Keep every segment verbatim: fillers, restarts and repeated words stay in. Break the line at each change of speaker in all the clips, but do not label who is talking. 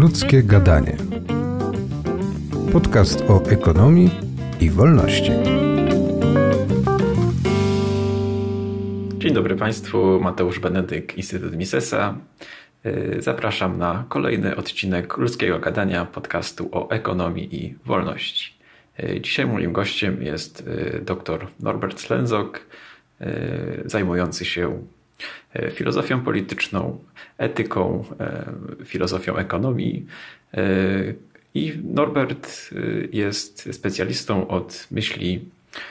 Ludzkie gadanie. Podcast o ekonomii i wolności.
Dzień dobry Państwu, Mateusz Benedyk, Instytut Misesa. Zapraszam na kolejny odcinek Ludzkiego Gadania, podcastu o ekonomii i wolności. Dzisiaj moim gościem jest dr Norbert Slenzok, zajmujący się filozofią polityczną, etyką, filozofią ekonomii. I Norbert jest specjalistą od myśli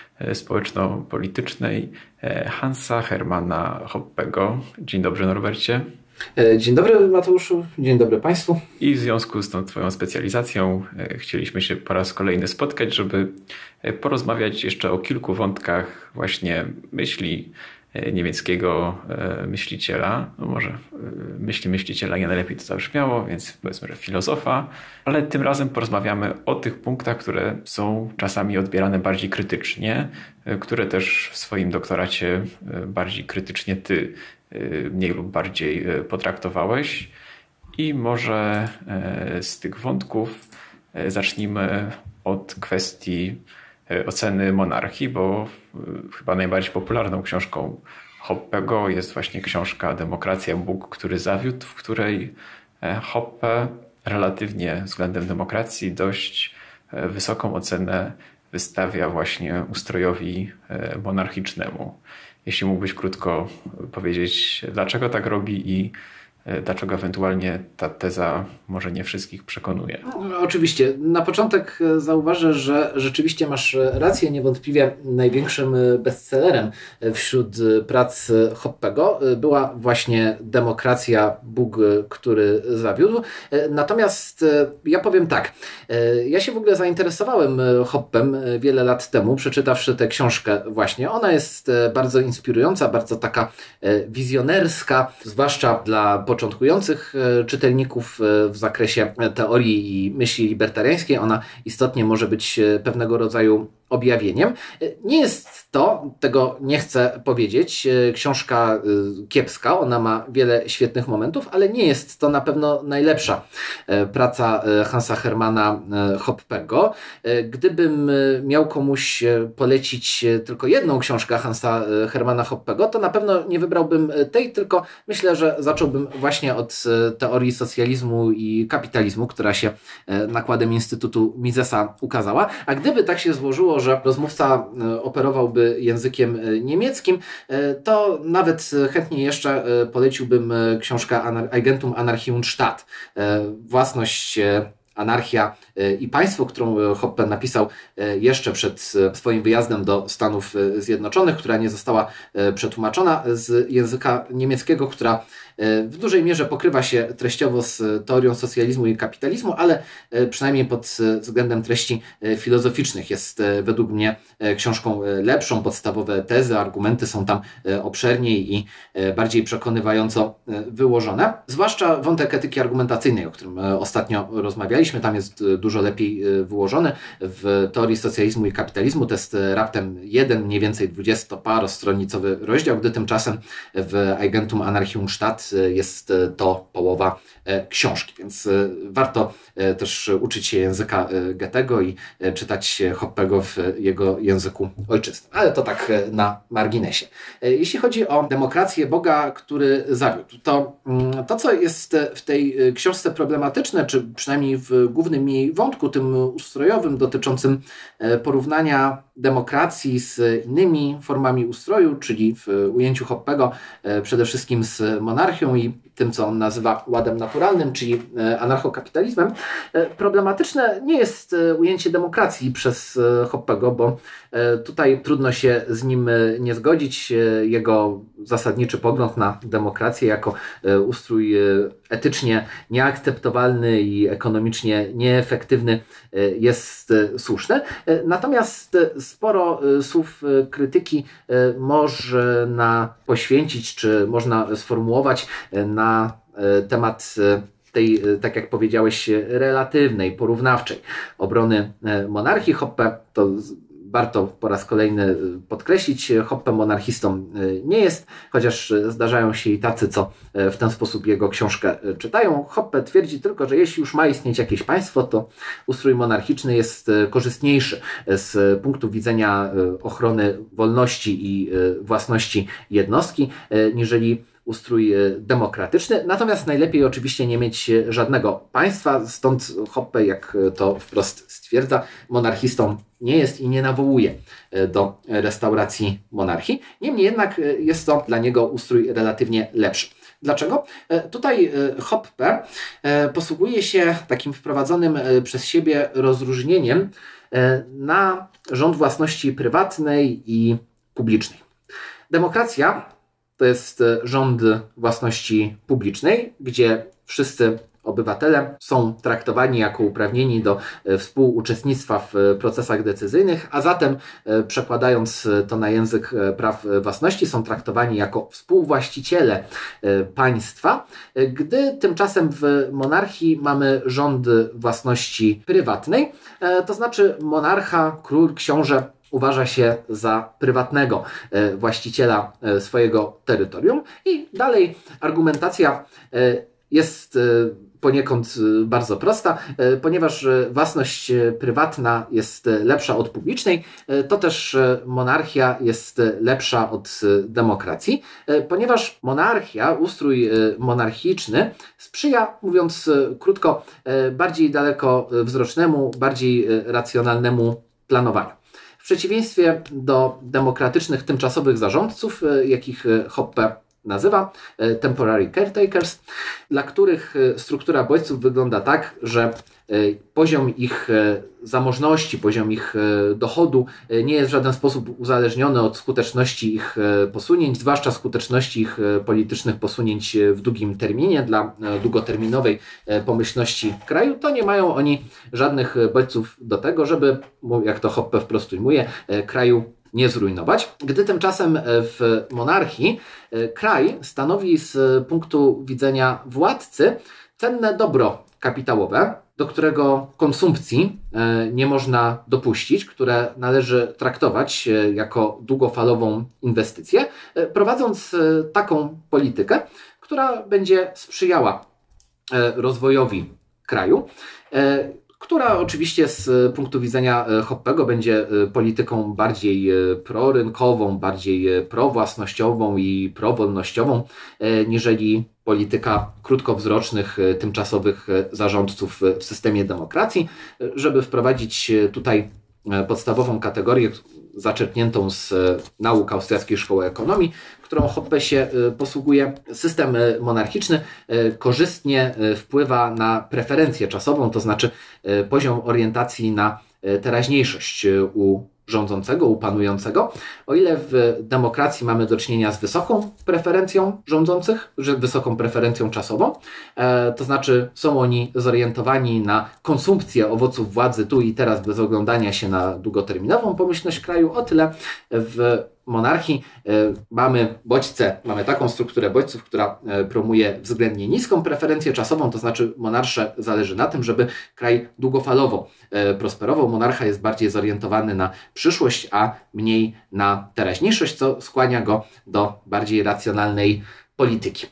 społeczno-politycznej Hansa Hermanna Hoppego. Dzień dobry, Norbercie.
Dzień dobry, Mateuszu. Dzień dobry Państwu.
I w związku z tą Twoją specjalizacją chcieliśmy się po raz kolejny spotkać, żeby porozmawiać jeszcze o kilku wątkach właśnie myśli niemieckiego myśliciela. No może myśli myśliciela nie najlepiej to zabrzmiało, więc powiedzmy, że filozofa. Ale tym razem porozmawiamy o tych punktach, które są czasami odbierane bardziej krytycznie, które też w swoim doktoracie bardziej krytycznie ty mniej lub bardziej potraktowałeś. I może z tych wątków zacznijmy od kwestii oceny monarchii, bo chyba najbardziej popularną książką Hoppego jest właśnie książka Demokracja, Bóg, który zawiódł, w której Hoppe relatywnie względem demokracji dość wysoką ocenę wystawia właśnie ustrojowi monarchicznemu. Jeśli mógłbyś krótko powiedzieć, dlaczego tak robi i dlaczego ewentualnie ta teza może nie wszystkich przekonuje?
No, oczywiście. Na początek zauważę, że rzeczywiście masz rację. Niewątpliwie największym bestsellerem wśród prac Hoppego była właśnie Demokracja, Bóg, który zawiódł. Natomiast ja powiem tak. Ja się w ogóle zainteresowałem Hoppem wiele lat temu, przeczytawszy tę książkę właśnie. Ona jest bardzo inspirująca, bardzo taka wizjonerska, zwłaszcza dla początkujących czytelników w zakresie teorii i myśli libertariańskiej. Ona istotnie może być pewnego rodzaju objawieniem. Nie jest to, tego nie chcę powiedzieć, książka kiepska, ona ma wiele świetnych momentów, ale nie jest to na pewno najlepsza praca Hansa Hermanna Hoppego. Gdybym miał komuś polecić tylko jedną książkę Hansa Hermanna Hoppego, to na pewno nie wybrałbym tej, tylko myślę, że zacząłbym właśnie od teorii socjalizmu i kapitalizmu, która się nakładem Instytutu Misesa ukazała. A gdyby tak się złożyło, że rozmówca operowałby językiem niemieckim, to nawet chętnie jeszcze poleciłbym książkę Eigentum, Anarchie und Staat. Własność, Anarchia i Państwo, którą Hoppe napisał jeszcze przed swoim wyjazdem do Stanów Zjednoczonych, która nie została przetłumaczona z języka niemieckiego, która w dużej mierze pokrywa się treściowo z teorią socjalizmu i kapitalizmu, ale przynajmniej pod względem treści filozoficznych jest według mnie książką lepszą. Podstawowe tezy, argumenty są tam obszerniej i bardziej przekonywająco wyłożone. Zwłaszcza wątek etyki argumentacyjnej, o którym ostatnio rozmawialiśmy, tam jest dużo lepiej wyłożony. W teorii socjalizmu i kapitalizmu to jest raptem jeden, mniej więcej dwudziestoparostronicowy rozdział, gdy tymczasem w Eigentum, Anarchie und Staat jest to połowa książki, więc warto też uczyć się języka Goethego i czytać Hoppego w jego języku ojczystym. Ale to tak na marginesie. Jeśli chodzi o demokrację, Boga, który zawiódł, to to, co jest w tej książce problematyczne, czy przynajmniej w głównym jej wątku, tym ustrojowym, dotyczącym porównania demokracji z innymi formami ustroju, czyli w ujęciu Hoppego przede wszystkim z monarchią i tym, co on nazywa ładem naturalnym, czyli anarchokapitalizmem. Problematyczne nie jest ujęcie demokracji przez Hoppego, bo tutaj trudno się z nim nie zgodzić. Jego zasadniczy pogląd na demokrację jako ustrój etycznie nieakceptowalny i ekonomicznie nieefektywny jest słuszny. Natomiast sporo słów krytyki można poświęcić, czy można sformułować na temat tej, tak jak powiedziałeś, relatywnej, porównawczej obrony monarchii. Hoppe to warto po raz kolejny podkreślić, Hoppe monarchistą nie jest, chociaż zdarzają się i tacy, co w ten sposób jego książkę czytają. Hoppe twierdzi tylko, że jeśli już ma istnieć jakieś państwo, to ustrój monarchiczny jest korzystniejszy z punktu widzenia ochrony wolności i własności jednostki, niżeli ustrój demokratyczny. Natomiast najlepiej oczywiście nie mieć żadnego państwa, stąd Hoppe, jak to wprost stwierdza, monarchistą nie jest i nie nawołuje do restauracji monarchii. Niemniej jednak jest to dla niego ustrój relatywnie lepszy. Dlaczego? Tutaj Hoppe posługuje się takim wprowadzonym przez siebie rozróżnieniem na rząd własności prywatnej i publicznej. Demokracja to jest rząd własności publicznej, gdzie wszyscy obywatele są traktowani jako uprawnieni do współuczestnictwa w procesach decyzyjnych, a zatem, przekładając to na język praw własności, są traktowani jako współwłaściciele państwa, gdy tymczasem w monarchii mamy rząd własności prywatnej, to znaczy monarcha, król, książę uważa się za prywatnego właściciela swojego terytorium. I dalej argumentacja jest poniekąd bardzo prosta, ponieważ własność prywatna jest lepsza od publicznej, to też monarchia jest lepsza od demokracji, ponieważ monarchia, ustrój monarchiczny sprzyja, mówiąc krótko, bardziej dalekowzrocznemu, bardziej racjonalnemu planowaniu. W przeciwieństwie do demokratycznych tymczasowych zarządców, jakich Hoppe nazywa temporary caretakers, dla których struktura bodźców wygląda tak, że poziom ich zamożności, poziom ich dochodu nie jest w żaden sposób uzależniony od skuteczności ich posunięć, zwłaszcza skuteczności ich politycznych posunięć w długim terminie dla długoterminowej pomyślności kraju, to nie mają oni żadnych bodźców do tego, żeby, jak to Hoppe wprost ujmuje, kraju nie zrujnować. Gdy tymczasem w monarchii kraj stanowi z punktu widzenia władcy cenne dobro kapitałowe, do którego konsumpcji nie można dopuścić, które należy traktować jako długofalową inwestycję, prowadząc taką politykę, która będzie sprzyjała rozwojowi kraju, która oczywiście z punktu widzenia Hoppego będzie polityką bardziej prorynkową, bardziej prowłasnościową i prowolnościową, niżeli polityka krótkowzrocznych, tymczasowych zarządców w systemie demokracji. Żeby wprowadzić tutaj podstawową kategorię zaczerpniętą z nauk austriackiej szkoły ekonomii, którą Hoppe się posługuje, system monarchiczny korzystnie wpływa na preferencję czasową, to znaczy poziom orientacji na teraźniejszość u rządzącego, u panującego. O ile w demokracji mamy do czynienia z wysoką preferencją rządzących, wysoką preferencją czasową, to znaczy są oni zorientowani na konsumpcję owoców władzy tu i teraz bez oglądania się na długoterminową pomyślność kraju, o tyle w monarchii mamy bodźce, mamy taką strukturę bodźców, która promuje względnie niską preferencję czasową, to znaczy monarsze zależy na tym, żeby kraj długofalowo prosperował. Monarcha jest bardziej zorientowany na przyszłość, a mniej na teraźniejszość, co skłania go do bardziej racjonalnej polityki.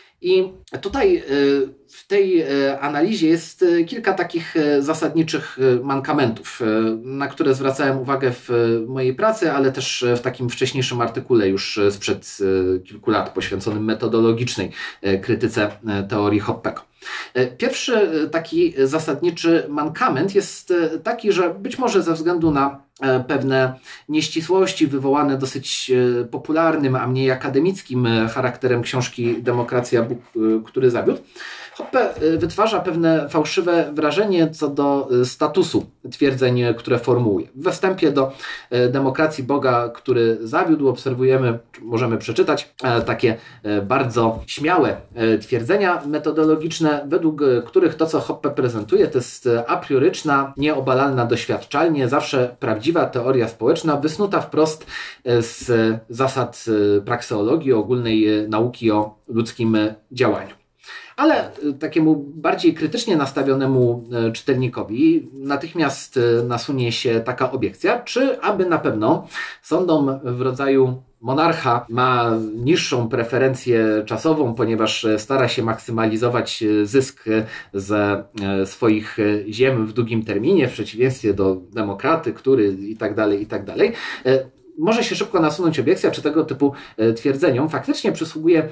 I tutaj w tej analizie jest kilka takich zasadniczych mankamentów, na które zwracałem uwagę w mojej pracy, ale też w takim wcześniejszym artykule już sprzed kilku lat poświęconym metodologicznej krytyce teorii Hoppego. Pierwszy taki zasadniczy mankament jest taki, że być może ze względu na pewne nieścisłości wywołane dosyć popularnym, a mniej akademickim charakterem książki Demokracja, Bóg, który zawiódł, Hoppe wytwarza pewne fałszywe wrażenie co do statusu twierdzeń, które formułuje. We wstępie do Demokracji Boga, który zawiódł, obserwujemy, możemy przeczytać takie bardzo śmiałe twierdzenia metodologiczne, według których to, co Hoppe prezentuje, to jest aprioryczna, nieobalalna doświadczalnie, zawsze prawdziwa teoria społeczna, wysnuta wprost z zasad prakseologii, ogólnej nauki o ludzkim działaniu. Ale takiemu bardziej krytycznie nastawionemu czytelnikowi natychmiast nasunie się taka obiekcja, czy aby na pewno sądom w rodzaju monarcha ma niższą preferencję czasową, ponieważ stara się maksymalizować zysk ze swoich ziem w długim terminie, w przeciwieństwie do demokraty, który i tak dalej, i tak dalej. Może się szybko nasunąć obiekcja, czy tego typu twierdzeniom faktycznie przysługuje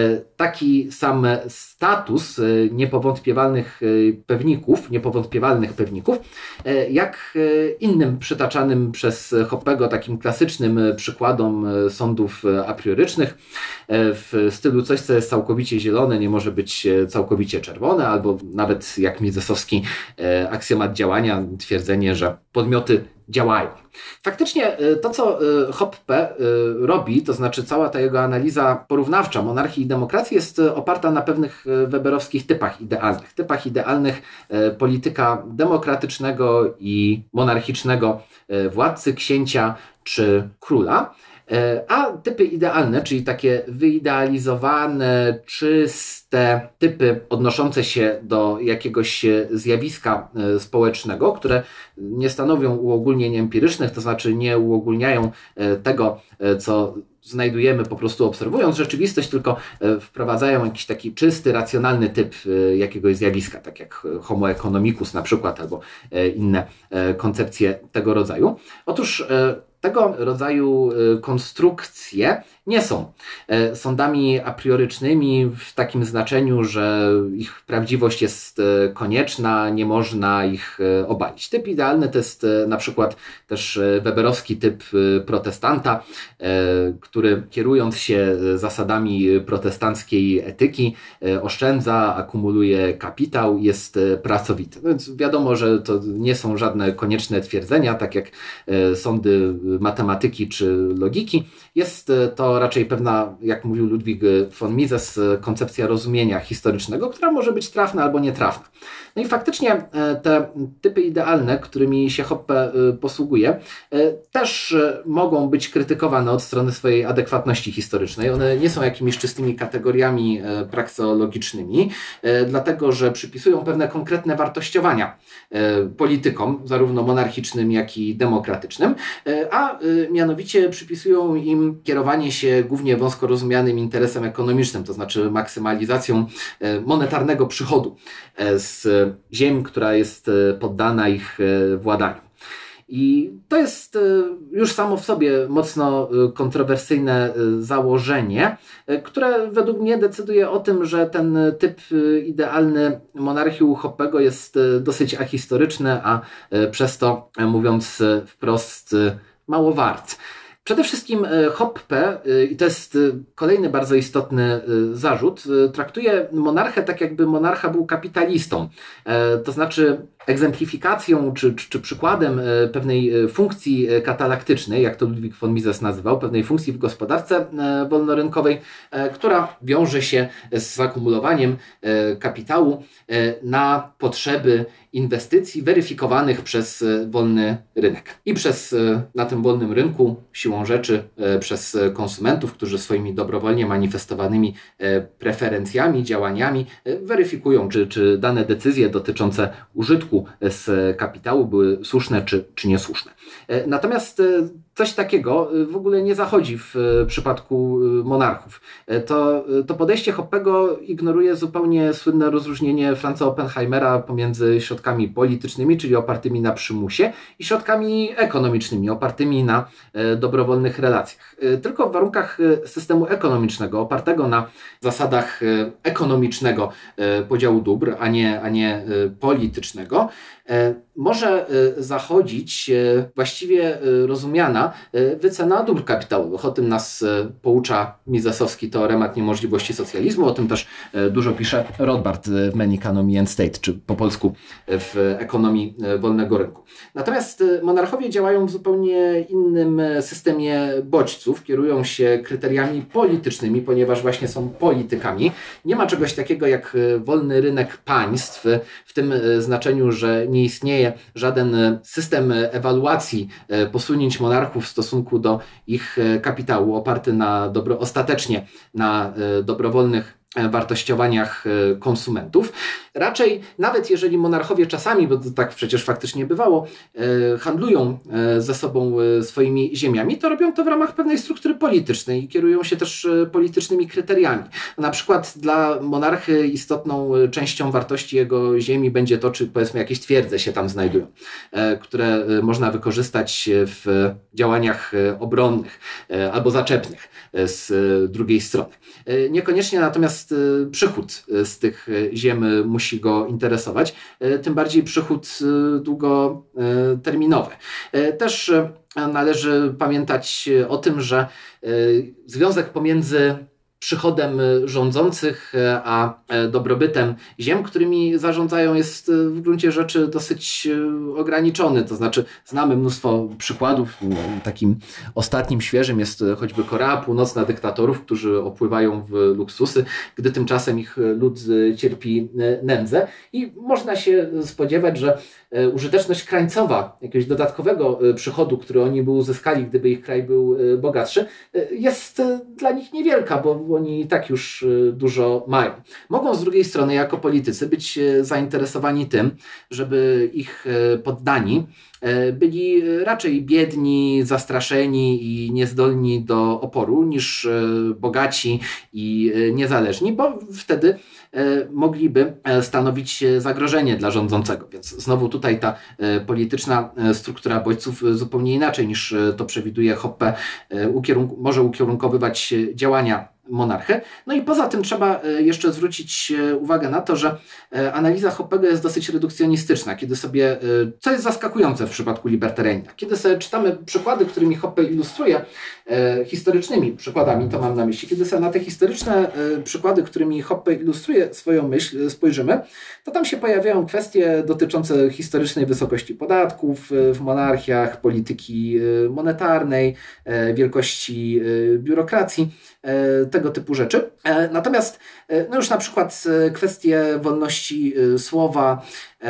taki sam status niepowątpiewalnych pewników, niepowątpiewalnych pewników, jak innym przytaczanym przez Hoppego takim klasycznym przykładom sądów a priorycznych w stylu coś, co jest całkowicie zielone, nie może być całkowicie czerwone, albo nawet jak Misesowski aksjomat działania, twierdzenie, że podmioty działają. Faktycznie to, co Hoppe robi, to znaczy cała ta jego analiza porównawcza monarchii i demokracji jest oparta na pewnych weberowskich typach idealnych. Typach idealnych polityka demokratycznego i monarchicznego władcy, księcia czy króla. A typy idealne, czyli takie wyidealizowane, czyste typy odnoszące się do jakiegoś zjawiska społecznego, które nie stanowią uogólnień empirycznych, to znaczy nie uogólniają tego, co znajdujemy po prostu obserwując rzeczywistość, tylko wprowadzają jakiś taki czysty, racjonalny typ jakiegoś zjawiska, tak jak homo economicus na przykład, albo inne koncepcje tego rodzaju. Otóż tego rodzaju konstrukcje nie są sądami a priorycznymi w takim znaczeniu, że ich prawdziwość jest konieczna, nie można ich obalić. Typ idealny to jest na przykład też weberowski typ protestanta, który kierując się zasadami protestanckiej etyki oszczędza, akumuluje kapitał, jest pracowity. Więc wiadomo, że to nie są żadne konieczne twierdzenia, tak jak sądy matematyki czy logiki. Jest to raczej pewna, jak mówił Ludwik von Mises, koncepcja rozumienia historycznego, która może być trafna albo nietrafna. No i faktycznie te typy idealne, którymi się Hoppe posługuje, też mogą być krytykowane od strony swojej adekwatności historycznej. One nie są jakimiś czystymi kategoriami prakseologicznymi, dlatego że przypisują pewne konkretne wartościowania politykom, zarówno monarchicznym, jak i demokratycznym, a mianowicie przypisują im kierowanie się głównie wąsko rozumianym interesem ekonomicznym, to znaczy maksymalizacją monetarnego przychodu z ziem, która jest poddana ich władaniu. I to jest już samo w sobie mocno kontrowersyjne założenie, które według mnie decyduje o tym, że ten typ idealny monarchii u Hoppego jest dosyć ahistoryczny, a przez to, mówiąc wprost, mało wart. Przede wszystkim Hoppe, i to jest kolejny bardzo istotny zarzut, traktuje monarchę tak, jakby monarcha był kapitalistą. To znaczy egzemplifikacją czy, czy, czy przykładem pewnej funkcji katalaktycznej, jak to Ludwik von Mises nazywał, pewnej funkcji w gospodarce wolnorynkowej, która wiąże się z zakumulowaniem kapitału na potrzeby inwestycji weryfikowanych przez wolny rynek. I przez, na tym wolnym rynku, siłą rzeczy, przez konsumentów, którzy swoimi dobrowolnie manifestowanymi preferencjami, działaniami weryfikują, czy, czy dane decyzje dotyczące użytku z kapitału były słuszne czy, czy niesłuszne. Natomiast coś takiego w ogóle nie zachodzi w przypadku monarchów. To, to podejście Hoppego ignoruje zupełnie słynne rozróżnienie Franza Oppenheimera pomiędzy środkami politycznymi, czyli opartymi na przymusie, i środkami ekonomicznymi, opartymi na dobrowolnych relacjach. Tylko w warunkach systemu ekonomicznego, opartego na zasadach ekonomicznego podziału dóbr, a nie, a nie politycznego, może zachodzić właściwie rozumiana wycena dóbr kapitałowych. O tym nas poucza misesowski teoremat niemożliwości socjalizmu, o tym też dużo pisze Rothbard w Men, Economy and State, czy po polsku w ekonomii wolnego rynku. Natomiast monarchowie działają w zupełnie innym systemie bodźców, kierują się kryteriami politycznymi, ponieważ właśnie są politykami. Nie ma czegoś takiego jak wolny rynek państw, w tym znaczeniu, że nie istnieje żaden system ewaluacji posunięć monarchów w stosunku do ich kapitału, oparty na dobro, ostatecznie na dobrowolnych wartościowaniach konsumentów. Raczej nawet jeżeli monarchowie czasami, bo to tak przecież faktycznie bywało, handlują ze sobą swoimi ziemiami, to robią to w ramach pewnej struktury politycznej i kierują się też politycznymi kryteriami. Na przykład dla monarchy istotną częścią wartości jego ziemi będzie to, czy powiedzmy jakieś twierdze się tam znajdują, które można wykorzystać w działaniach obronnych albo zaczepnych z drugiej strony. Niekoniecznie natomiast przychód z tych ziem musi go interesować, tym bardziej przychód długoterminowy. Też należy pamiętać o tym, że związek pomiędzy przychodem rządzących a dobrobytem ziem, którymi zarządzają, jest w gruncie rzeczy dosyć ograniczony. To znaczy znamy mnóstwo przykładów. Takim ostatnim, świeżym jest choćby Korea Północna dyktatorów, którzy opływają w luksusy, gdy tymczasem ich lud cierpi nędzę. I można się spodziewać, że użyteczność krańcowa, jakiegoś dodatkowego przychodu, który oni by uzyskali, gdyby ich kraj był bogatszy, jest dla nich niewielka, bo oni i tak już dużo mają. Mogą z drugiej strony jako politycy być zainteresowani tym, żeby ich poddani byli raczej biedni, zastraszeni i niezdolni do oporu niż bogaci i niezależni, bo wtedy mogliby stanowić zagrożenie dla rządzącego. Więc znowu tutaj ta polityczna struktura bodźców zupełnie inaczej niż to przewiduje Hoppe ukierunku- może ukierunkowywać działania monarchy. No i poza tym trzeba jeszcze zwrócić uwagę na to, że analiza Hoppego jest dosyć redukcjonistyczna, kiedy sobie, co jest zaskakujące w przypadku libertarianina, kiedy sobie czytamy przykłady, którymi Hoppe ilustruje, historycznymi przykładami, to mam na myśli, kiedy sobie na te historyczne przykłady, którymi Hoppe ilustruje swoją myśl, spojrzymy, to tam się pojawiają kwestie dotyczące historycznej wysokości podatków w monarchiach, polityki monetarnej, wielkości biurokracji, tego typu rzeczy. Natomiast no już na przykład kwestie wolności słowa,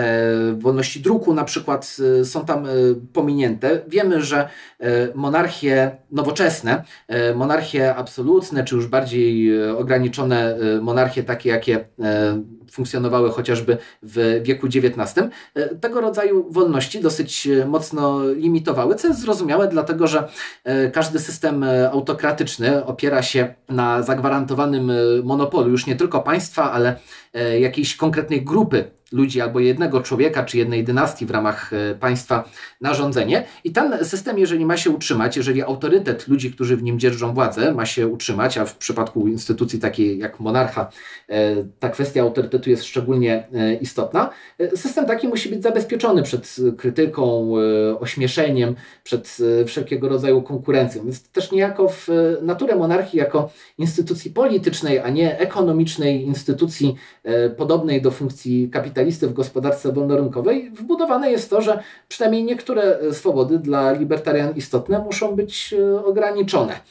wolności druku na przykład są tam pominięte. Wiemy, że monarchie nowoczesne, monarchie absolutne, czy już bardziej ograniczone monarchie takie, jakie funkcjonowały chociażby w wieku dziewiętnastym, tego rodzaju wolności dosyć mocno limitowały, co jest zrozumiałe, dlatego że każdy system autokratyczny opiera się na zagwarantowanym monopolu już nie tylko państwa, ale jakiejś konkretnej grupy ludzi albo jednego człowieka czy jednej dynastii w ramach państwa na rządzenie. I ten system, jeżeli ma się utrzymać, jeżeli autorytet ludzi, którzy w nim dzierżą władzę, ma się utrzymać, a w przypadku instytucji takiej jak monarcha ta kwestia autorytetu jest szczególnie istotna, system taki musi być zabezpieczony przed krytyką, ośmieszeniem, przed wszelkiego rodzaju konkurencją. Więc też niejako w naturę monarchii jako instytucji politycznej, a nie ekonomicznej, instytucji podobnej do funkcji kapitalisty w gospodarce wolnorynkowej, wbudowane jest to, że przynajmniej niektóre swobody dla libertarian istotne muszą być ograniczone.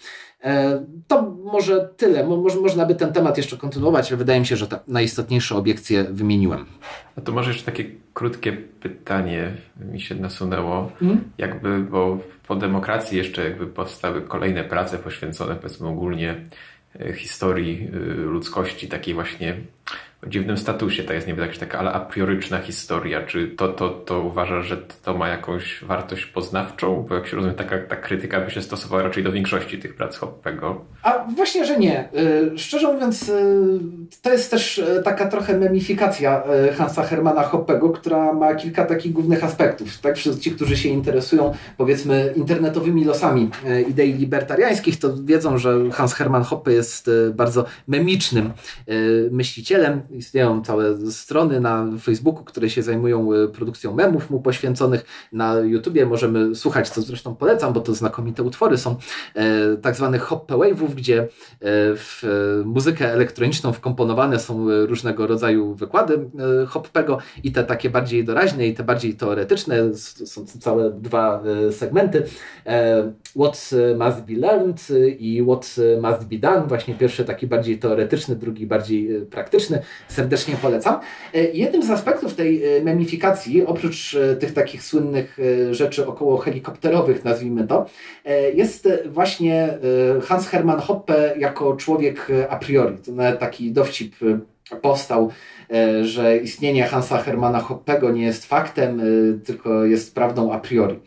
To może tyle. Może, można by ten temat jeszcze kontynuować, ale wydaje mi się, że te najistotniejsze obiekcje wymieniłem.
A to może jeszcze takie krótkie pytanie mi się nasunęło.
Hmm?
Jakby, bo po demokracji jeszcze jakby powstały kolejne prace poświęcone powiedzmy ogólnie historii ludzkości, takiej właśnie o dziwnym statusie, to jest niby jakaś taka ale a prioryczna historia. Czy to, to, to uważasz, że to ma jakąś wartość poznawczą? Bo jak się rozumie, taka ta krytyka by się stosowała raczej do większości tych prac Hoppego.
A właśnie, że nie. Szczerze mówiąc, to jest też taka trochę memifikacja Hansa Hermana Hoppego, która ma kilka takich głównych aspektów. Tak, wszyscy ci, którzy się interesują, powiedzmy, internetowymi losami idei libertariańskich, to wiedzą, że Hans Hermann Hoppe jest bardzo memicznym myślicielem. Istnieją całe strony na Facebooku, które się zajmują produkcją memów mu poświęconych. Na YouTubie możemy słuchać, co zresztą polecam, bo to znakomite utwory są, e, tak zwanych Hoppe Wave'ów, gdzie e, w e, muzykę elektroniczną wkomponowane są różnego rodzaju wykłady e, Hoppego i te takie bardziej doraźne i te bardziej teoretyczne. Są całe dwa e, segmenty. E, What must be learned i What must be done. Właśnie pierwszy taki bardziej teoretyczny, drugi bardziej praktyczny. serdecznie polecam. Jednym z aspektów tej memifikacji, oprócz tych takich słynnych rzeczy około helikopterowych, nazwijmy to, jest właśnie Hans Hermann Hoppe jako człowiek a priori. To nawet taki dowcip powstał, że istnienie Hansa Hermana Hoppego nie jest faktem, tylko jest prawdą a priori.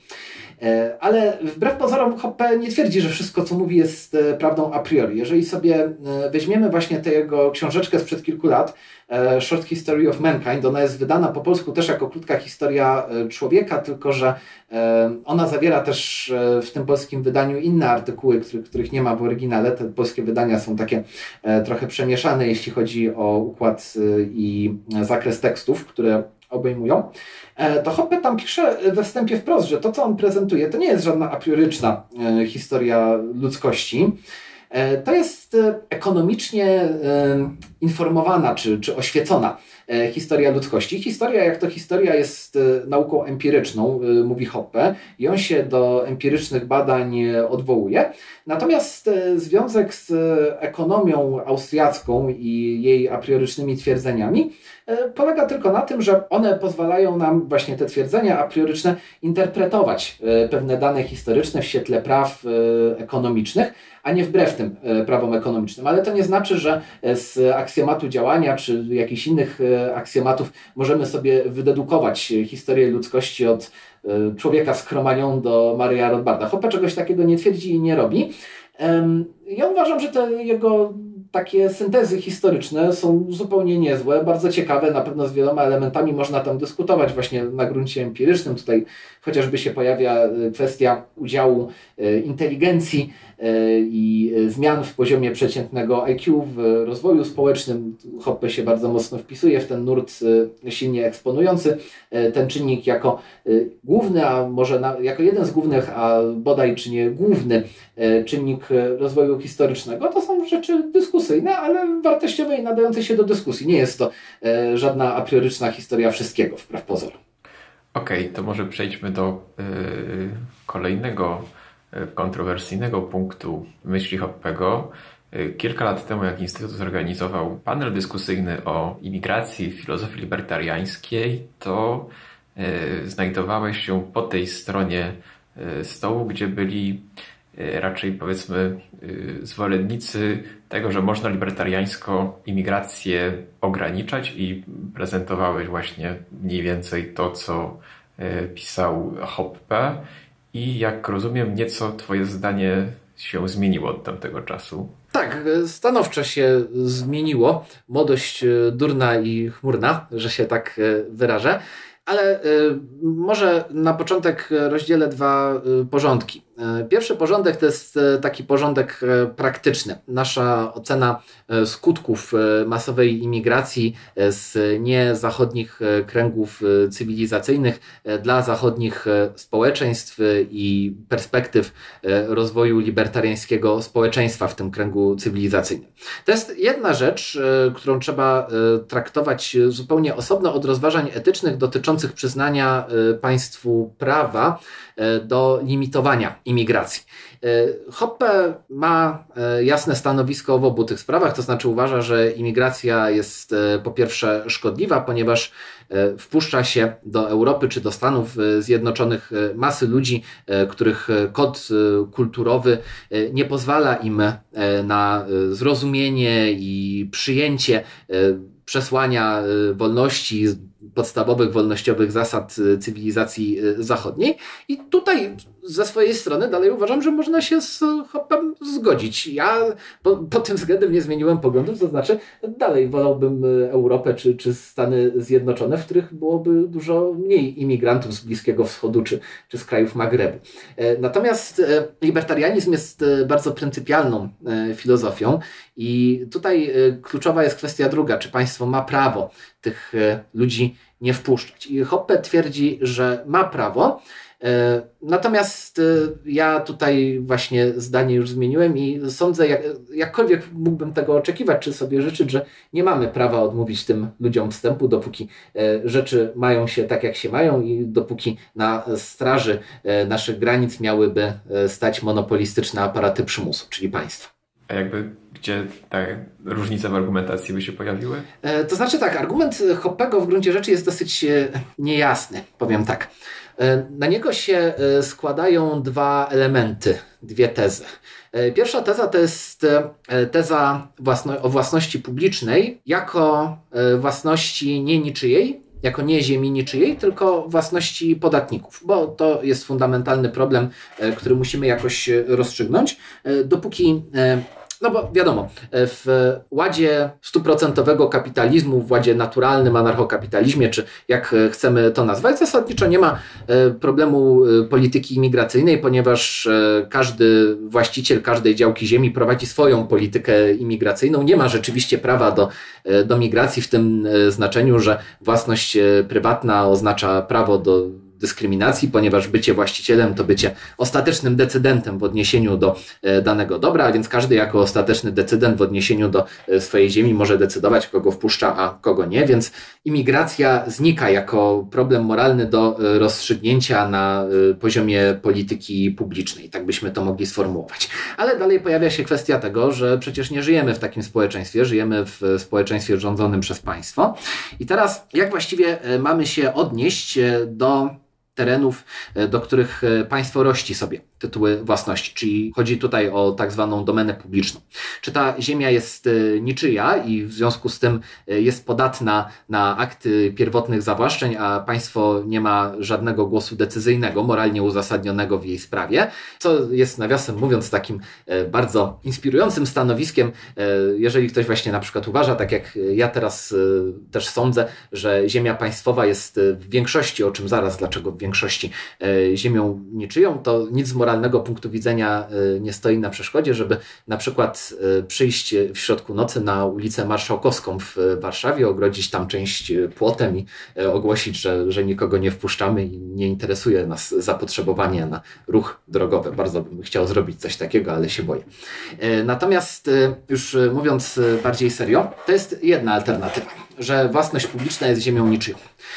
Ale wbrew pozorom Hoppe nie twierdzi, że wszystko, co mówi, jest prawdą a priori. Jeżeli sobie weźmiemy właśnie tę jego książeczkę sprzed kilku lat, Short History of Mankind, ona jest wydana po polsku też jako krótka historia człowieka, tylko że ona zawiera też w tym polskim wydaniu inne artykuły, których, których nie ma w oryginale. Te polskie wydania są takie trochę przemieszane, jeśli chodzi o układ i zakres tekstów, które obejmują. To Hoppe tam pisze we wstępie wprost, że to, co on prezentuje, to nie jest żadna aprioryczna historia ludzkości. To jest ekonomicznie informowana czy, czy oświecona historia ludzkości. Historia, jak to historia, jest nauką empiryczną, mówi Hoppe, i on się do empirycznych badań odwołuje. Natomiast związek z ekonomią austriacką i jej apriorycznymi twierdzeniami polega tylko na tym, że one pozwalają nam właśnie te twierdzenia aprioryczne interpretować pewne dane historyczne w świetle praw ekonomicznych, a nie wbrew tym prawom ekonomicznym. Ale to nie znaczy, że z aksjomatu działania czy jakichś innych aksjomatów możemy sobie wydedukować historię ludzkości od człowieka z Cro-Magnon do Maria Rothbarda. Hoppe czegoś takiego nie twierdzi i nie robi. Ja uważam, że te jego takie syntezy historyczne są zupełnie niezłe, bardzo ciekawe, na pewno z wieloma elementami można tam dyskutować właśnie na gruncie empirycznym. Tutaj chociażby się pojawia kwestia udziału inteligencji i zmian w poziomie przeciętnego I Q w rozwoju społecznym. Hoppe się bardzo mocno wpisuje w ten nurt silnie eksponujący ten czynnik jako główny, a może na, jako jeden z głównych, a bodaj czy nie główny czynnik rozwoju historycznego. To są rzeczy dyskusyjne, ale wartościowe i nadające się do dyskusji. Nie jest to żadna aprioryczna historia wszystkiego, wbrew pozorom.
Okej, okay, to może przejdźmy do yy, kolejnego kontrowersyjnego punktu myśli Hoppego. Kilka lat temu, jak Instytut zorganizował panel dyskusyjny o imigracji w filozofii libertariańskiej, to y, znajdowałeś się po tej stronie y, stołu, gdzie byli y, raczej, powiedzmy, y, zwolennicy tego, że można libertariańsko imigrację ograniczać, i prezentowałeś właśnie mniej więcej to, co y, pisał Hoppe. I jak rozumiem, nieco twoje zdanie się zmieniło od tamtego czasu.
Tak, stanowczo się zmieniło. Młodość durna i chmurna, że się tak wyrażę. Ale może na początek rozdzielę dwa porządki. Pierwszy porządek to jest taki porządek praktyczny. Nasza ocena skutków masowej imigracji z niezachodnich kręgów cywilizacyjnych dla zachodnich społeczeństw i perspektyw rozwoju libertariańskiego społeczeństwa w tym kręgu cywilizacyjnym. To jest jedna rzecz, którą trzeba traktować zupełnie osobno od rozważań etycznych dotyczących przyznania państwu prawa do limitowania imigracji. Hoppe ma jasne stanowisko w obu tych sprawach, to znaczy uważa, że imigracja jest po pierwsze szkodliwa, ponieważ wpuszcza się do Europy czy do Stanów Zjednoczonych masy ludzi, których kod kulturowy nie pozwala im na zrozumienie i przyjęcie przesłania wolności, podstawowych wolnościowych zasad cywilizacji zachodniej. I tutaj ze swojej strony dalej uważam, że można się z Hoppem zgodzić. Ja po, pod tym względem nie zmieniłem poglądów, to znaczy dalej wolałbym Europę czy, czy Stany Zjednoczone, w których byłoby dużo mniej imigrantów z Bliskiego Wschodu czy, czy z krajów Magrebu. Natomiast libertarianizm jest bardzo pryncypialną filozofią i tutaj kluczowa jest kwestia druga, czy państwo ma prawo tych ludzi nie wpuszczać. I Hoppe twierdzi, że ma prawo, natomiast ja tutaj właśnie zdanie już zmieniłem i sądzę, jak, jakkolwiek mógłbym tego oczekiwać, czy sobie życzyć, że nie mamy prawa odmówić tym ludziom wstępu, dopóki rzeczy mają się tak, jak się mają i dopóki na straży naszych granic miałyby stać monopolistyczne aparaty przymusu, czyli państwo.
A jakby gdzie te różnice w argumentacji by się pojawiły?
E, to znaczy tak, argument Hoppego w gruncie rzeczy jest dosyć e, niejasny, powiem tak. E, na niego się e, składają dwa elementy, dwie tezy. E, pierwsza teza to jest e, teza własno- o własności publicznej jako e, własności nie niczyjej, jako nie ziemi niczyjej, tylko własności podatników, bo to jest fundamentalny problem, e, który musimy jakoś rozstrzygnąć, e, dopóki... E, No bo wiadomo, w ładzie stuprocentowego kapitalizmu, w ładzie naturalnym, anarchokapitalizmie, czy jak chcemy to nazwać, zasadniczo nie ma problemu polityki imigracyjnej, ponieważ każdy właściciel każdej działki ziemi prowadzi swoją politykę imigracyjną. Nie ma rzeczywiście prawa do, do migracji w tym znaczeniu, że własność prywatna oznacza prawo do dyskryminacji, ponieważ bycie właścicielem to bycie ostatecznym decydentem w odniesieniu do danego dobra, a więc każdy jako ostateczny decydent w odniesieniu do swojej ziemi może decydować, kogo wpuszcza, a kogo nie, więc imigracja znika jako problem moralny do rozstrzygnięcia na poziomie polityki publicznej, tak byśmy to mogli sformułować. Ale dalej pojawia się kwestia tego, że przecież nie żyjemy w takim społeczeństwie, żyjemy w społeczeństwie rządzonym przez państwo. I teraz jak właściwie mamy się odnieść do terenów, do których państwo rości sobie tytuły własności, czyli chodzi tutaj o tak zwaną domenę publiczną. Czy ta ziemia jest niczyja i w związku z tym jest podatna na akty pierwotnych zawłaszczeń, a państwo nie ma żadnego głosu decyzyjnego, moralnie uzasadnionego w jej sprawie, co jest nawiasem mówiąc takim bardzo inspirującym stanowiskiem, jeżeli ktoś właśnie na przykład uważa, tak jak ja teraz też sądzę, że ziemia państwowa jest w większości, o czym zaraz, dlaczego w większości ziemią niczyją, to nic z moralnego punktu widzenia nie stoi na przeszkodzie, żeby na przykład przyjść w środku nocy na ulicę Marszałkowską w Warszawie, ogrodzić tam część płotem i ogłosić, że, że nikogo nie wpuszczamy i nie interesuje nas zapotrzebowanie na ruch drogowy. Bardzo bym chciał zrobić coś takiego, ale się boję. Natomiast już mówiąc bardziej serio, to jest jedna alternatywa, że własność publiczna jest ziemią niczyją.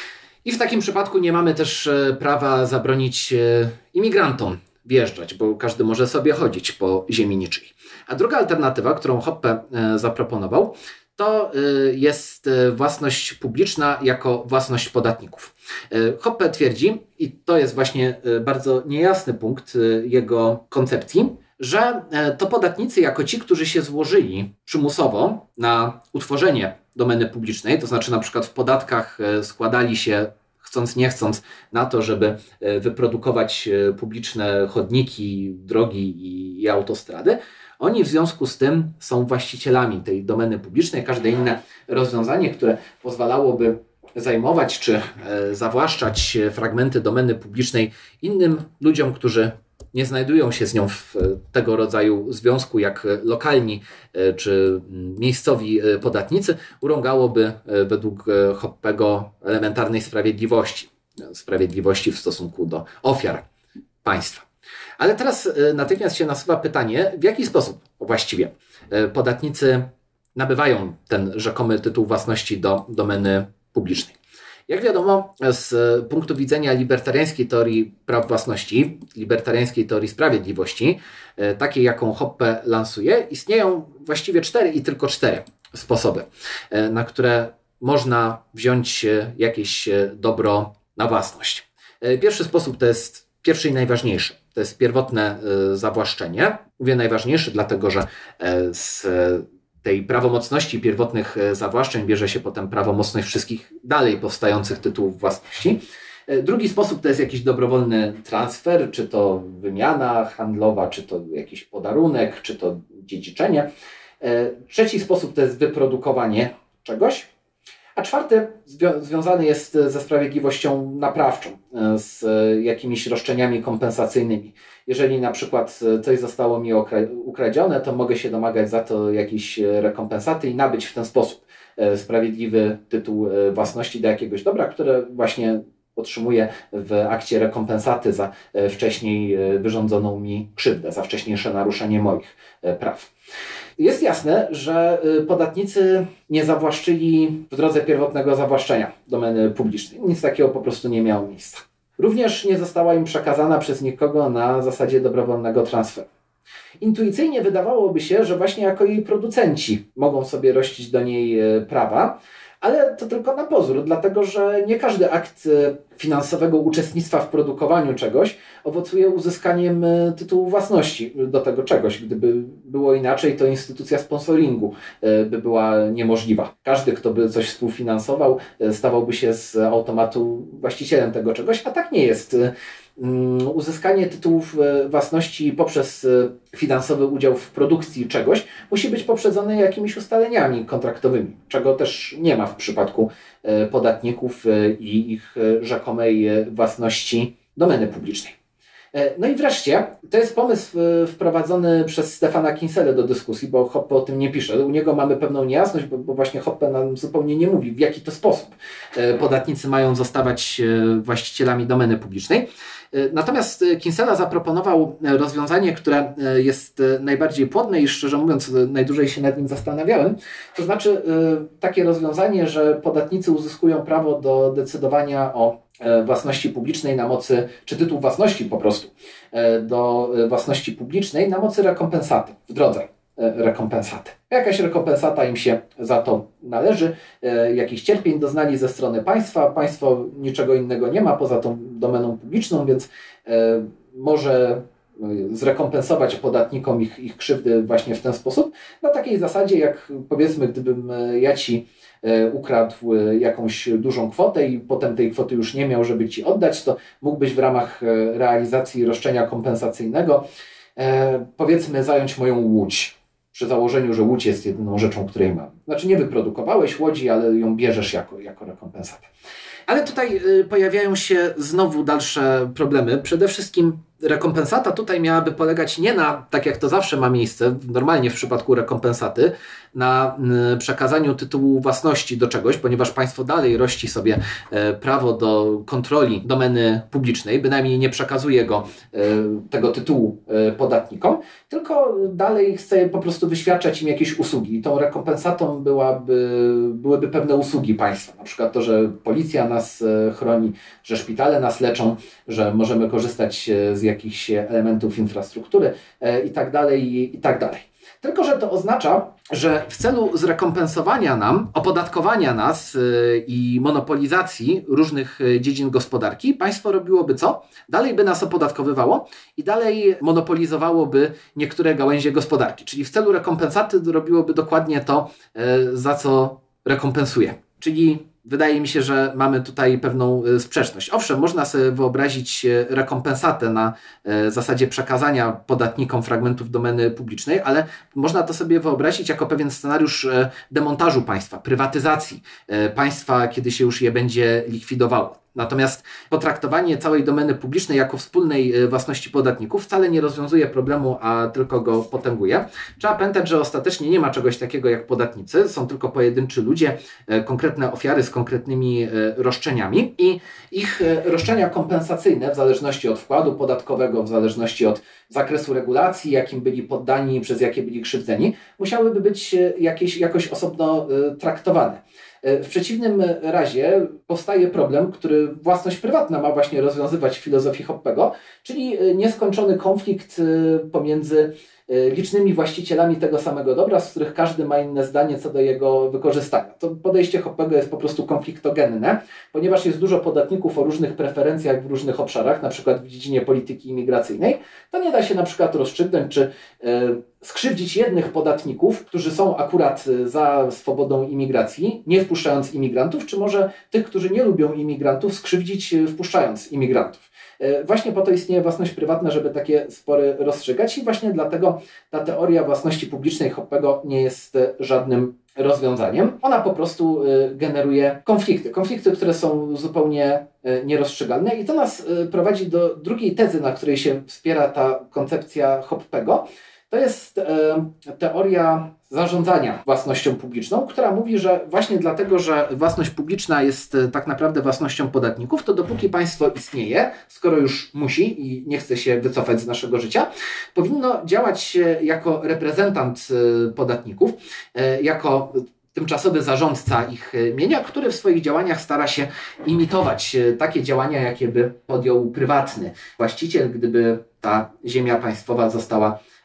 I w takim przypadku nie mamy też prawa zabronić imigrantom wjeżdżać, bo każdy może sobie chodzić po ziemi niczyjej. A druga alternatywa, którą Hoppe zaproponował, to jest własność publiczna jako własność podatników. Hoppe twierdzi, i to jest właśnie bardzo niejasny punkt jego koncepcji, że to podatnicy jako ci, którzy się złożyli przymusowo na utworzenie domeny publicznej, to znaczy na przykład w podatkach składali się chcąc nie chcąc na to, żeby wyprodukować publiczne chodniki, drogi i autostrady, oni w związku z tym są właścicielami tej domeny publicznej. Każde inne rozwiązanie, które pozwalałoby zajmować czy zawłaszczać fragmenty domeny publicznej innym ludziom, którzy nie znajdują się z nią w tego rodzaju związku jak lokalni czy miejscowi podatnicy, urągałoby według Hoppego elementarnej sprawiedliwości. Sprawiedliwości w stosunku do ofiar państwa. Ale teraz natychmiast się nasuwa pytanie, w jaki sposób właściwie podatnicy nabywają ten rzekomy tytuł własności do domeny publicznej. Jak wiadomo, z punktu widzenia libertariańskiej teorii praw własności, libertariańskiej teorii sprawiedliwości, takiej jaką Hoppe lansuje, istnieją właściwie cztery i tylko cztery sposoby, na które można wziąć jakieś dobro na własność. Pierwszy sposób to jest pierwszy i najważniejszy. To jest pierwotne zawłaszczenie. Mówię najważniejszy, dlatego że z tej prawomocności pierwotnych zawłaszczeń bierze się potem prawomocność wszystkich dalej powstających tytułów własności. Drugi sposób to jest jakiś dobrowolny transfer, czy to wymiana handlowa, czy to jakiś podarunek, czy to dziedziczenie. Trzeci sposób to jest wyprodukowanie czegoś. A czwarty zwią- związany jest ze sprawiedliwością naprawczą, z jakimiś roszczeniami kompensacyjnymi. Jeżeli na przykład coś zostało mi okra- ukradzione, to mogę się domagać za to jakiejś rekompensaty i nabyć w ten sposób sprawiedliwy tytuł własności do jakiegoś dobra, które właśnie otrzymuję w akcie rekompensaty za wcześniej wyrządzoną mi krzywdę, za wcześniejsze naruszenie moich praw. Jest jasne, że podatnicy nie zawłaszczyli w drodze pierwotnego zawłaszczenia domeny publicznej. Nic takiego po prostu nie miało miejsca. Również nie została im przekazana przez nikogo na zasadzie dobrowolnego transferu. Intuicyjnie wydawałoby się, że właśnie jako jej producenci mogą sobie rościć do niej prawa, ale to tylko na pozór, dlatego że nie każdy akt finansowego uczestnictwa w produkowaniu czegoś owocuje uzyskaniem tytułu własności do tego czegoś. Gdyby było inaczej, to instytucja sponsoringu by była niemożliwa. Każdy, kto by coś współfinansował, stawałby się z automatu właścicielem tego czegoś, a tak nie jest. Uzyskanie tytułów własności poprzez finansowy udział w produkcji czegoś musi być poprzedzone jakimiś ustaleniami kontraktowymi, czego też nie ma w przypadku podatników i ich rzekomej własności domeny publicznej. No i wreszcie, to jest pomysł wprowadzony przez Stefana Kinselę do dyskusji, bo Hoppe o tym nie pisze. U niego mamy pewną niejasność, bo, bo właśnie Hoppe nam zupełnie nie mówi, w jaki to sposób podatnicy mają zostawać właścicielami domeny publicznej. Natomiast Kinsella zaproponował rozwiązanie, które jest najbardziej płodne i szczerze mówiąc najdłużej się nad nim zastanawiałem. To znaczy takie rozwiązanie, że podatnicy uzyskują prawo do decydowania o własności publicznej na mocy, czy tytuł własności po prostu, do własności publicznej na mocy rekompensaty, w drodze rekompensaty. Jakaś rekompensata im się za to należy, jakichś cierpień doznali ze strony państwa. Państwo niczego innego nie ma poza tą domeną publiczną, więc może zrekompensować podatnikom ich, ich krzywdy właśnie w ten sposób. Na takiej zasadzie, jak powiedzmy, gdybym ja ci ukradł jakąś dużą kwotę i potem tej kwoty już nie miał, żeby ci oddać, to mógłbyś w ramach realizacji roszczenia kompensacyjnego powiedzmy zająć moją łódź. Przy założeniu, że łódź jest jedyną rzeczą, której mam. Znaczy nie wyprodukowałeś łodzi, ale ją bierzesz jako, jako rekompensatę. Ale tutaj pojawiają się znowu dalsze problemy. Przede wszystkim rekompensata tutaj miałaby polegać nie na, tak jak to zawsze ma miejsce, normalnie w przypadku rekompensaty, na przekazaniu tytułu własności do czegoś, ponieważ państwo dalej rości sobie prawo do kontroli domeny publicznej, bynajmniej nie przekazuje go, tego tytułu podatnikom, tylko dalej chce po prostu wyświadczać im jakieś usługi. I tą rekompensatą byłaby, byłyby pewne usługi państwa. Na przykład to, że policja nas chroni, że szpitale nas leczą, że możemy korzystać z jakichś elementów infrastruktury i tak dalej, i tak dalej. Tylko że to oznacza, że w celu zrekompensowania nam, opodatkowania nas i monopolizacji różnych dziedzin gospodarki, państwo robiłoby co? Dalej by nas opodatkowywało i dalej monopolizowałoby niektóre gałęzie gospodarki. Czyli w celu rekompensaty robiłoby dokładnie to, za co rekompensuje. Czyli wydaje mi się, że mamy tutaj pewną sprzeczność. Owszem, można sobie wyobrazić rekompensatę na zasadzie przekazania podatnikom fragmentów domeny publicznej, ale można to sobie wyobrazić jako pewien scenariusz demontażu państwa, prywatyzacji państwa, kiedy się już je będzie likwidowało. Natomiast potraktowanie całej domeny publicznej jako wspólnej własności podatników wcale nie rozwiązuje problemu, a tylko go potęguje. Trzeba pamiętać, że ostatecznie nie ma czegoś takiego jak podatnicy. Są tylko pojedynczy ludzie, konkretne ofiary z konkretnymi roszczeniami i ich roszczenia kompensacyjne w zależności od wkładu podatkowego, w zależności od zakresu regulacji, jakim byli poddani, przez jakie byli krzywdzeni, musiałyby być jakieś, jakoś osobno traktowane. W przeciwnym razie powstaje problem, który własność prywatna ma właśnie rozwiązywać w filozofii Hoppego, czyli nieskończony konflikt pomiędzy licznymi właścicielami tego samego dobra, z których każdy ma inne zdanie co do jego wykorzystania. To podejście Hoppego jest po prostu konfliktogenne, ponieważ jest dużo podatników o różnych preferencjach w różnych obszarach, na przykład w dziedzinie polityki imigracyjnej, to nie da się na przykład rozstrzygnąć, czy skrzywdzić jednych podatników, którzy są akurat za swobodą imigracji, nie wpuszczając imigrantów, czy może tych, którzy nie lubią imigrantów, skrzywdzić wpuszczając imigrantów. Właśnie po to istnieje własność prywatna, żeby takie spory rozstrzygać i właśnie dlatego ta teoria własności publicznej Hoppego nie jest żadnym rozwiązaniem. Ona po prostu generuje konflikty. Konflikty, które są zupełnie nierozstrzygalne i to nas prowadzi do drugiej tezy, na której się wspiera ta koncepcja Hoppego. To jest teoria zarządzania własnością publiczną, która mówi, że właśnie dlatego, że własność publiczna jest tak naprawdę własnością podatników, to dopóki państwo istnieje, skoro już musi i nie chce się wycofać z naszego życia, powinno działać jako reprezentant podatników, jako tymczasowy zarządca ich mienia, który w swoich działaniach stara się imitować takie działania, jakie by podjął prywatny właściciel, gdyby ta ziemia państwowa została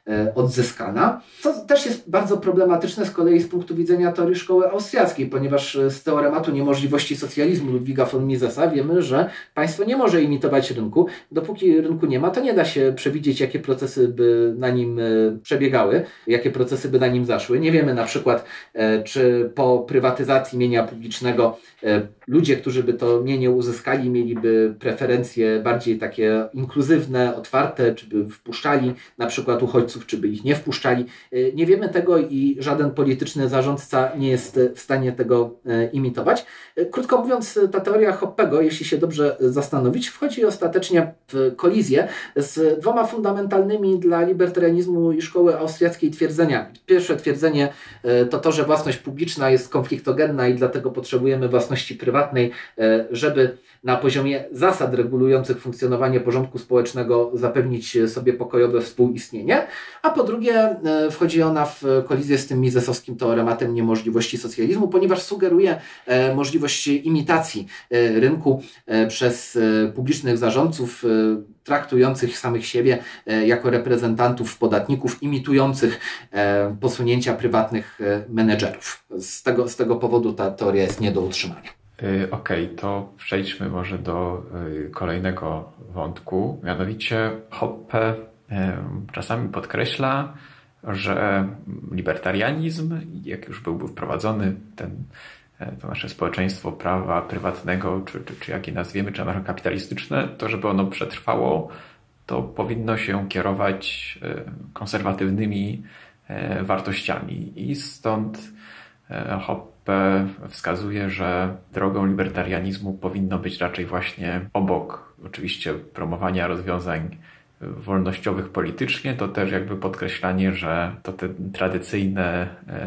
odzyskana. To też jest bardzo problematyczne z kolei z punktu widzenia teorii szkoły austriackiej, ponieważ z teorematu niemożliwości socjalizmu Ludwiga von Misesa wiemy, że państwo nie może imitować rynku. Dopóki rynku nie ma, to nie da się przewidzieć, jakie procesy by na nim przebiegały, jakie procesy by na nim zaszły. Nie wiemy na przykład, czy po prywatyzacji mienia publicznego ludzie, którzy by to mienie uzyskali, mieliby preferencje bardziej takie inkluzywne, otwarte, czy by wpuszczali na przykład uchodźców, czy by ich nie wpuszczali. Nie wiemy tego i żaden polityczny zarządca nie jest w stanie tego imitować. Krótko mówiąc, ta teoria Hoppego, jeśli się dobrze zastanowić, wchodzi ostatecznie w kolizję z dwoma fundamentalnymi dla libertarianizmu i szkoły austriackiej twierdzeniami. Pierwsze twierdzenie to to, że własność publiczna jest konfliktogenna i dlatego potrzebujemy własności prywatnej, żeby na poziomie zasad regulujących funkcjonowanie porządku społecznego zapewnić sobie pokojowe współistnienie, a po drugie wchodzi ona w kolizję z tym misesowskim teorematem niemożliwości socjalizmu, ponieważ sugeruje możliwość imitacji rynku przez publicznych zarządców traktujących samych siebie jako reprezentantów podatników, imitujących posunięcia prywatnych menedżerów. Z tego, z tego powodu ta teoria jest nie do utrzymania.
Okej, okay, to przejdźmy może do kolejnego wątku. Mianowicie Hoppe czasami podkreśla, że libertarianizm, jak już byłby wprowadzony ten, to nasze społeczeństwo prawa prywatnego, czy, czy, czy jak je nazwiemy, czy anarchokapitalistyczne, to żeby ono przetrwało, to powinno się kierować konserwatywnymi wartościami. I stąd Hoppe wskazuje, że drogą libertarianizmu powinno być raczej właśnie obok oczywiście promowania rozwiązań wolnościowych politycznie, to też jakby podkreślanie, że to te tradycyjne